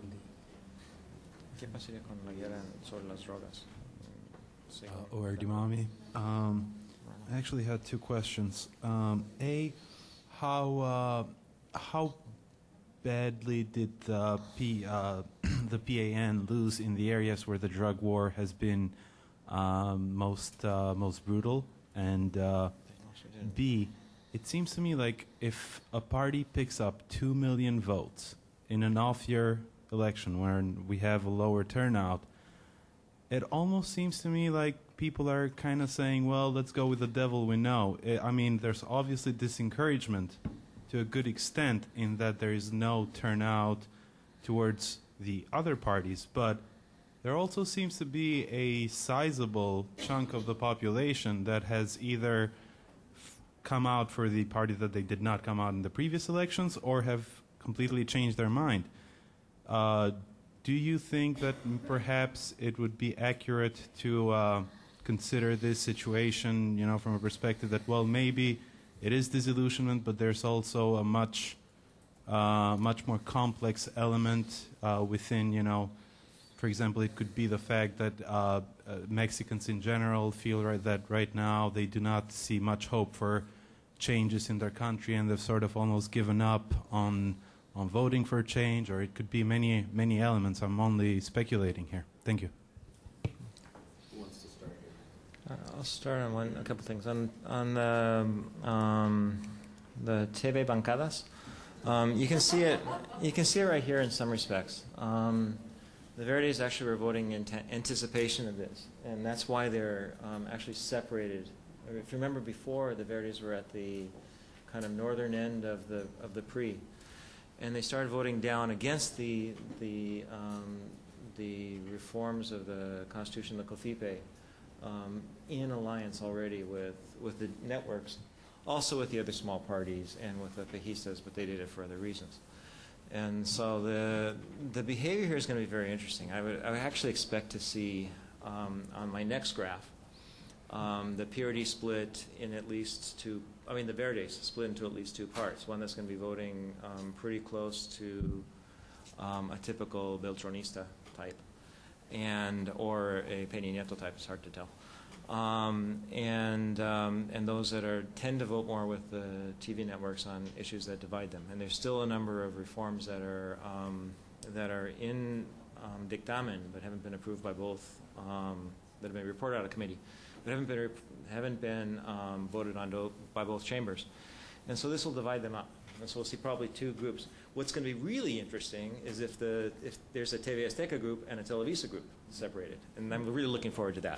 ¿Qué pasaría con la guerra sobre las drogas? Or Dimami. I actually had 2 questions. A, how badly did the PAN lose in the areas where the drug war has been most brutal? And B, it seems to me like if a party picks up 2 million votes in an off-year election where we have a lower turnout, it almost seems to me like people are kind of saying, well, let's go with the devil we know. I mean, there's obviously disencouragement to a good extent in that there is no turnout towards the other parties, but there also seems to be a sizable chunk of the population that has either come out for the party that they did not come out in the previous elections or have completely changed their mind. Do you think that perhaps it would be accurate to consider this situation, you know, from a perspective that, well, maybe it is disillusionment, but there's also a much more complex element within, you know, for example, it could be the fact that Mexicans in general feel that right now they do not see much hope for changes in their country and they've sort of almost given up on voting for change, or it could be many elements. I'm only speculating here. Thank you. Who wants to start here? I'll start on a couple things. On the TV bancadas, you can see it. You can see it right here in some respects. The Verdes actually were voting in anticipation of this, and that's why they're actually separated. If you remember before, the Verdes were at the kind of northern end of the PRI, and they started voting down against the reforms of the Constitution, the COFIPE, in alliance already with the networks, also with the other small parties and with the Pejistas, but they did it for other reasons. And so the behavior here is going to be very interesting. I would actually expect to see on my next graph the PRD split in at least two. I mean, the Verdes split into at least 2 parts. One that's going to be voting pretty close to a typical Beltranista type, or a Peña Nieto type. It's hard to tell. And those that tend to vote more with the TV networks on issues that divide them. And there's still a number of reforms that are in dictamen but haven't been approved by both, that have been reported out of committee, but haven't been voted on by both chambers. And so this will divide them up. And so we'll see probably 2 groups. What's going to be really interesting is if there's a TV Azteca group and a Televisa group separated. And I'm really looking forward to that.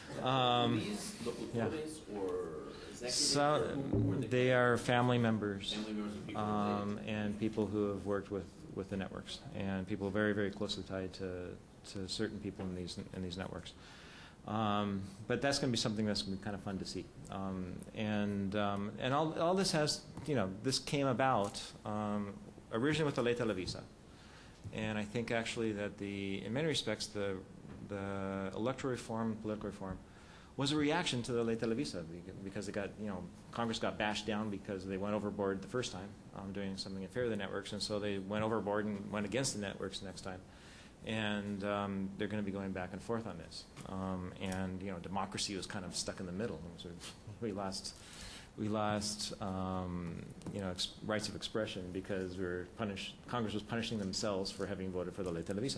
Yeah. So they are family members and people who have worked with the networks, and people very, very closely tied to certain people in these networks. But that's going to be something that's going to be kind of fun to see. And all this has, you know, this came about originally with the Ley Televisa. And I think actually that in many respects, the electoral reform, political reform, was a reaction to the Ley Televisa because it got, you know, Congress got bashed down because they went overboard the first time, doing something in favor of the networks, and so they went overboard and went against the networks next time. And they're going to be going back and forth on this. And you know, democracy was kind of stuck in the middle. We lost you know, rights of expression because we were punished. Congress was punishing themselves for having voted for the Ley Televisa.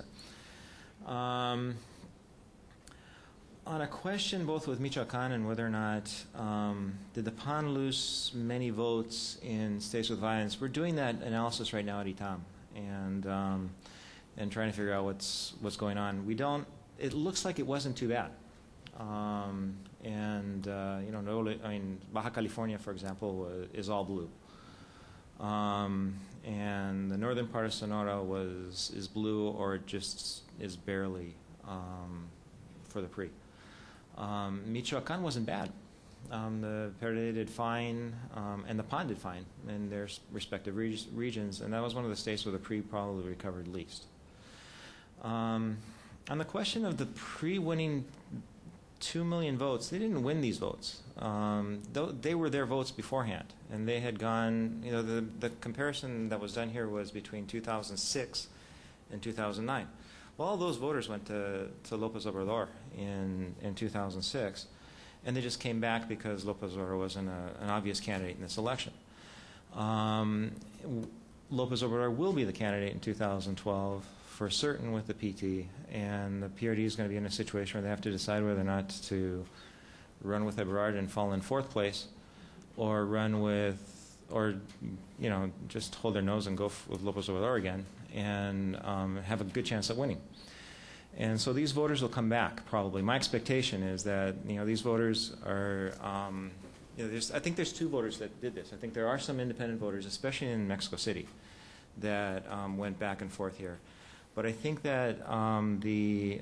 On a question both with Michoacan and whether or not did the PAN lose many votes in states with violence, we're doing that analysis right now at ITAM and trying to figure out what's going on. We don't. It looks like it wasn't too bad. You know, I mean, Baja California, for example, is all blue. And the northern part of Sonora is blue, or it just is barely for the PRI. Michoacan wasn't bad. The PRD did fine, and the PAN did fine in their respective regions, and that was one of the states where the PRI probably recovered least. On the question of the PRI winning 2 million votes, they didn't win these votes. They were their votes beforehand, and they had gone, you know, the comparison that was done here was between 2006 and 2009. Well, all those voters went to López Obrador in 2006, and they just came back because López Obrador wasn't an obvious candidate in this election. López Obrador will be the candidate in 2012 for certain with the PT, and the PRD is going to be in a situation where they have to decide whether or not to run with Ebrard and fall in 4th place, or run with, or you know, just hold their nose and go with López Obrador again, and have a good chance at winning. And so these voters will come back probably. My expectation is that, you know, these voters are. You know, I think there's 2 voters that did this. I think there are some independent voters, especially in Mexico City, that went back and forth here. But I think that the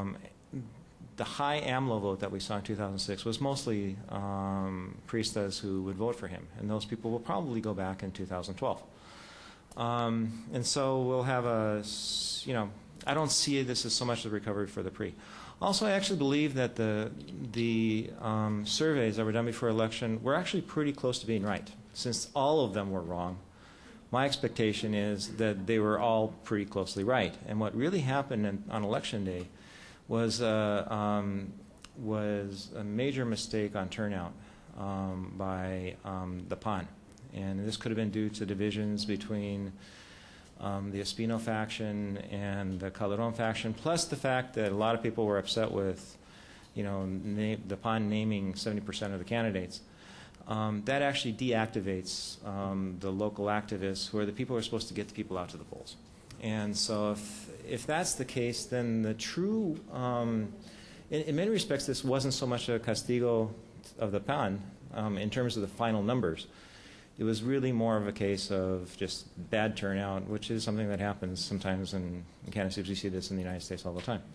high AMLO vote that we saw in 2006 was mostly priistas who would vote for him, and those people will probably go back in 2012. And so we'll have a, you know, I don't see this as so much the recovery for the PRI. Also, I actually believe that the surveys that were done before election were actually pretty close to being right, since all of them were wrong. My expectation is that they were all pretty closely right. And what really happened on Election Day was a major mistake on turnout by the PAN. And this could have been due to divisions between the Espino faction and the Calderon faction, plus the fact that a lot of people were upset with, you know, the PAN naming 70% of the candidates. That actually deactivates the local activists, who are the people who are supposed to get the people out to the polls. And so if that's the case, then the true, in many respects, this wasn't so much a castigo of the PAN in terms of the final numbers. It was really more of a case of just bad turnout, which is something that happens sometimes in candidacies. We see this in the United States all the time.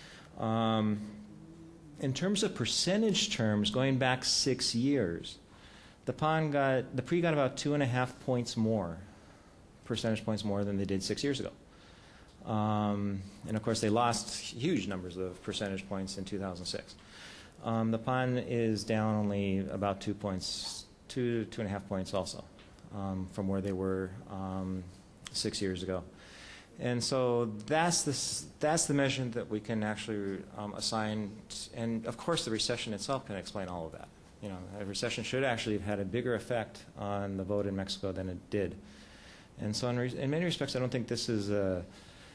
In terms of percentage terms, going back 6 years, the PRI got about 2.5 points more, percentage points more than they did 6 years ago. And of course, they lost huge numbers of percentage points in 2006. The PAN is down only about 2 points, 2.5 points also, from where they were 6 years ago. And so that's the measurement that we can actually assign. And of course, the recession itself can explain all of that. You know, a recession should actually have had a bigger effect on the vote in Mexico than it did. And so in many respects, I don't think this is the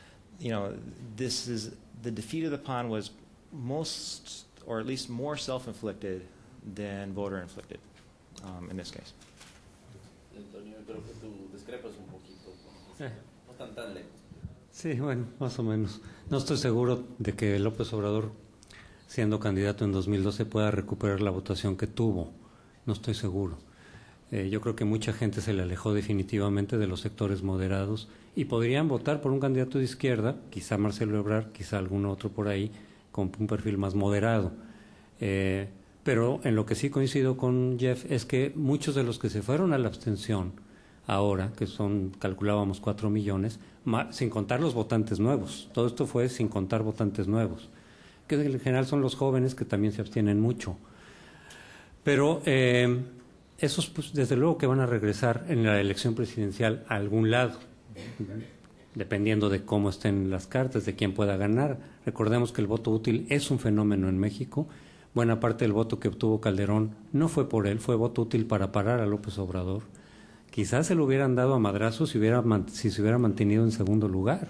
defeat of the PAN was most, or at least more self-inflicted than voter-inflicted in this case. Antonio, creo que tú discrepas un poquito. No están tan lejos. Sí, bueno, más o menos. No estoy seguro de que López Obrador, siendo candidato en 2012, pueda recuperar la votación que tuvo. No estoy seguro. Yo creo que mucha gente se le alejó definitivamente de los sectores moderados y podrían votar por un candidato de izquierda, quizá Marcelo Ebrard, quizá algún otro por ahí, con un perfil más moderado. Pero en lo que sí coincido con Jeff es que muchos de los que se fueron a la abstención ahora, que son, calculábamos 4 millones, sin contar los votantes nuevos. Todo esto fue sin contar votantes nuevos, que en general son los jóvenes que también se abstienen mucho. Pero esos pues, desde luego que van a regresar en la elección presidencial a algún lado, dependiendo de cómo estén las cartas, de quién pueda ganar. Recordemos que el voto útil es un fenómeno en México. Buena parte del voto que obtuvo Calderón no fue por él, fue voto útil para parar a López Obrador. Quizás se lo hubieran dado a madrazos si se hubiera mantenido en segundo lugar.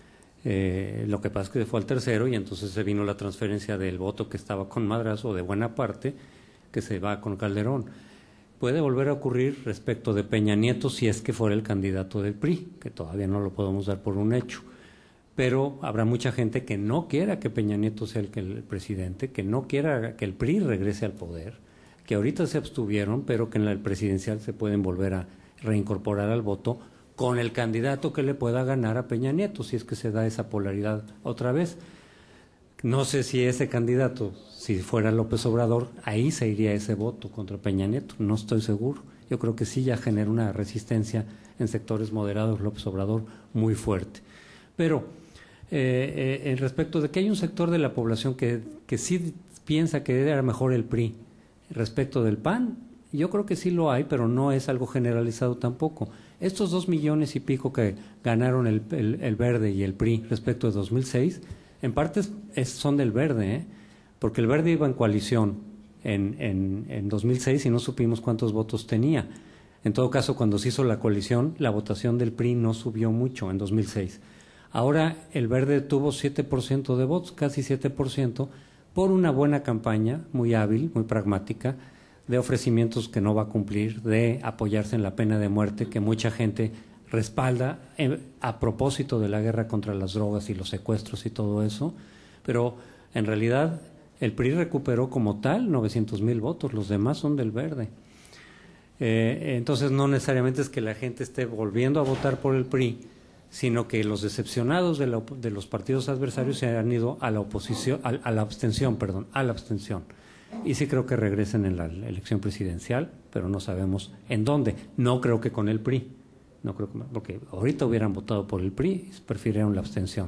Lo que pasa es que fue al tercero y entonces se vino la transferencia del voto que estaba con madrazo, de buena parte, que se va con Calderón. Puede volver a ocurrir respecto de Peña Nieto si es que fuera el candidato del PRI, que todavía no lo podemos dar por un hecho. Pero habrá mucha gente que no quiera que Peña Nieto sea el presidente, que no quiera que el PRI regrese al poder, que ahorita se abstuvieron, pero que en el presidencial se pueden volver a reincorporar al voto con el candidato que le pueda ganar a Peña Nieto, si es que se da esa polaridad otra vez. No sé si ese candidato, si fuera López Obrador, ahí se iría ese voto contra Peña Nieto, no estoy seguro. Yo creo que sí ya genera una resistencia en sectores moderados López Obrador muy fuerte. Pero en respecto de que hay un sector de la población que sí piensa que era mejor el PRI respecto del PAN, yo creo que sí lo hay, pero no es algo generalizado tampoco. Estos 2 millones y pico que ganaron el Verde y el PRI respecto de 2006, en parte son del Verde, porque el Verde iba en coalición en 2006 y no supimos cuántos votos tenía. En todo caso, cuando se hizo la coalición, la votación del PRI no subió mucho en 2006. Ahora el Verde tuvo 7% de votos, casi 7%, por una buena campaña, muy hábil, muy pragmática, de ofrecimientos que no va a cumplir, de apoyarse en la pena de muerte, que mucha gente respalda a propósito de la guerra contra las drogas y los secuestros y todo eso, pero en realidad el PRI recuperó como tal 900,000 votos, los demás son del Verde. Entonces no necesariamente es que la gente esté volviendo a votar por el PRI, sino que los decepcionados de los partidos adversarios se han ido a la oposición, a la abstención. Y sí creo que regresen en la elección presidencial, pero no sabemos en dónde. No creo que con el PRI. No creo porque ahorita hubieran votado por el PRI y prefirieron la abstención.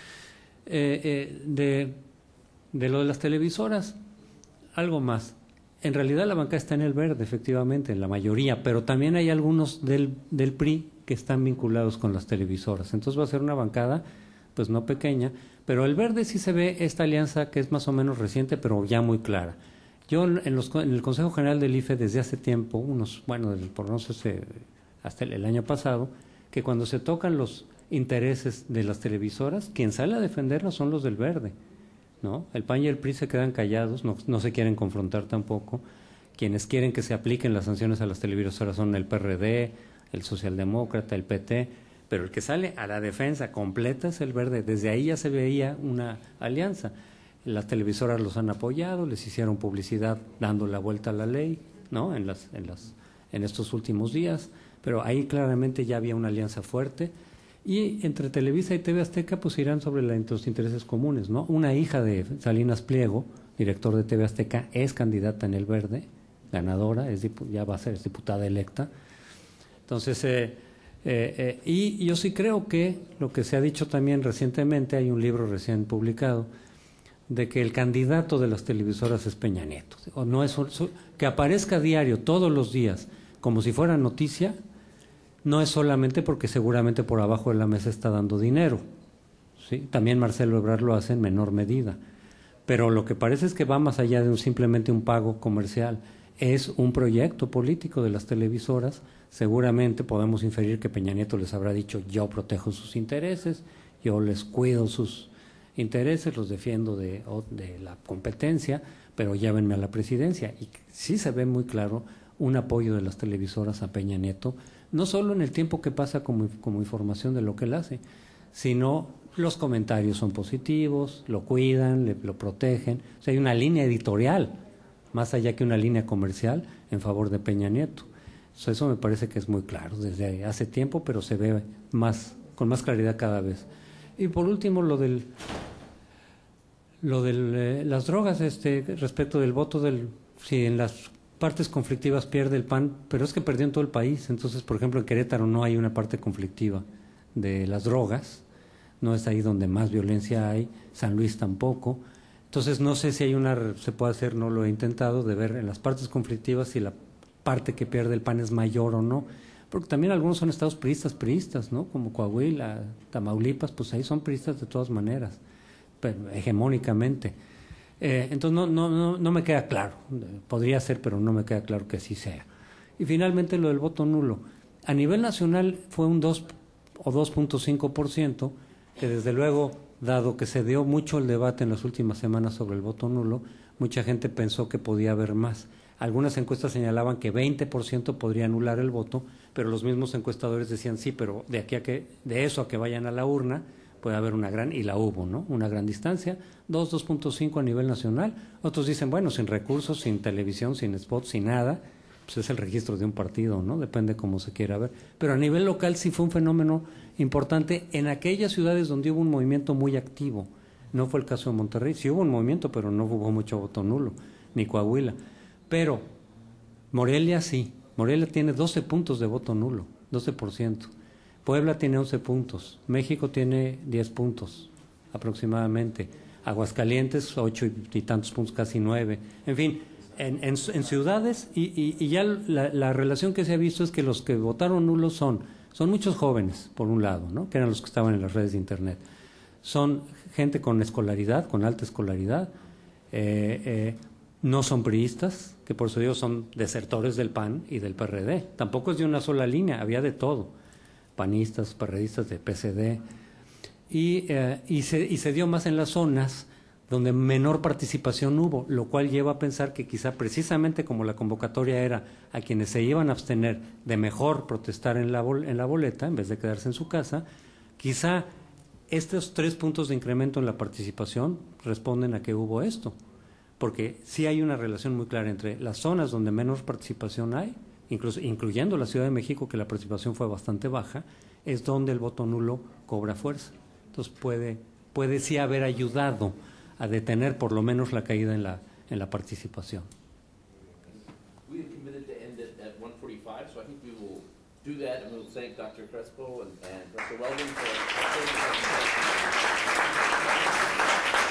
De lo de las televisoras, algo más. En realidad la banca está en el Verde, efectivamente, en la mayoría, pero también hay algunos del PRI que están vinculados con las televisoras. Entonces va a ser una bancada, pues no pequeña, pero el Verde sí se ve esta alianza que es más o menos reciente, pero ya muy clara. Yo en el Consejo General del IFE desde hace tiempo, por no sé, hasta el año pasado, que cuando se tocan los intereses de las televisoras, quien sale a defenderlos son los del Verde, ¿no? El PAN y el PRI se quedan callados, no se quieren confrontar tampoco. Quienes quieren que se apliquen las sanciones a las televisoras son el PRD, el Socialdemócrata, el PT, pero el que sale a la defensa completa es el Verde. Desde ahí ya se veía una alianza. Las televisoras los han apoyado, les hicieron publicidad dando la vuelta a la ley, ¿no? En estos últimos días, pero ahí claramente ya había una alianza fuerte. Y entre Televisa y TV Azteca pues irán sobre los intereses comunes, ¿no? Una hija de Salinas Pliego, director de TV Azteca, es candidata en el Verde, ganadora, ya va a ser diputada electa. Entonces, y yo sí creo que lo que se ha dicho también recientemente, hay un libro recién publicado, de que el candidato de las televisoras es Peña Nieto. O no es que aparezca diario, todos los días, como si fuera noticia, no es solamente porque seguramente por abajo de la mesa está dando dinero, ¿sí? También Marcelo Ebrard lo hace en menor medida, pero lo que parece es que va más allá de simplemente un pago comercial, es un proyecto político de las televisoras. Seguramente podemos inferir que Peña Nieto les habrá dicho: yo protejo sus intereses, yo les cuido sus intereses, los defiendo de la competencia, pero llévenme a la presidencia. Y sí se ve muy claro un apoyo de las televisoras a Peña Nieto, no solo en el tiempo que pasa como información de lo que él hace, sino los comentarios son positivos, lo cuidan, lo protegen. O sea, hay una línea editorial, más allá que una línea comercial, en favor de Peña Nieto. Eso me parece que es muy claro desde hace tiempo, pero se ve con más claridad cada vez. Y por último, lo de las drogas, respecto del voto si en las partes conflictivas pierde el PAN, pero es que perdió en todo el país. Entonces, por ejemplo, en Querétaro no hay una parte conflictiva de las drogas, no es ahí donde más violencia hay, San Luis tampoco. Entonces, no sé si se puede hacer, no lo he intentado, de ver en las partes conflictivas si parte que pierde el PAN es mayor o no, porque también algunos son estados priistas, ¿no? Como Coahuila, Tamaulipas, pues ahí son priistas de todas maneras, pero hegemónicamente. Entonces no me queda claro, podría ser, pero no me queda claro que así sea. Y finalmente lo del voto nulo. A nivel nacional fue un 2 o 2.5%, que desde luego, dado que se dio mucho el debate en las últimas semanas sobre el voto nulo, mucha gente pensó que podía haber más. Algunas encuestas señalaban que 20% podría anular el voto, pero los mismos encuestadores decían sí, pero de eso a que vayan a la urna puede haber una gran, y la hubo, ¿no? Una gran distancia, 2.5 a nivel nacional. Otros dicen, bueno, sin recursos, sin televisión, sin spots, sin nada, pues es el registro de un partido, ¿no? Depende cómo se quiera ver. Pero a nivel local sí fue un fenómeno importante en aquellas ciudades donde hubo un movimiento muy activo. No fue el caso de Monterrey, sí hubo un movimiento, pero no hubo mucho voto nulo, ni Coahuila. Pero Morelia sí, Morelia tiene 12 puntos de voto nulo, 12%. Puebla tiene 11 puntos, México tiene 10 puntos aproximadamente, Aguascalientes 8 y tantos puntos, casi 9. En fin, en ciudades, y ya la relación que se ha visto es que los que votaron nulos son muchos jóvenes, por un lado, ¿no? Que eran los que estaban en las redes de Internet. Son gente con escolaridad, con alta escolaridad, no son priistas, que por eso digo son desertores del PAN y del PRD. Tampoco es de una sola línea, había de todo, panistas, PRDistas, de PCD, y se dio más en las zonas donde menor participación hubo, lo cual lleva a pensar que quizá precisamente como la convocatoria era a quienes se iban a abstener de mejor protestar en la boleta en vez de quedarse en su casa, quizá estos 3 puntos de incremento en la participación responden a que hubo esto, porque sí hay una relación muy clara entre las zonas donde menos participación hay, incluyendo la Ciudad de México, que la participación fue bastante baja, es donde el voto nulo cobra fuerza. Entonces puede sí haber ayudado a detener por lo menos la caída en la participación. We are committed to end it at 1:45, so I think we will do that, and we'll thank Dr. Crespo and Dr. Weldon for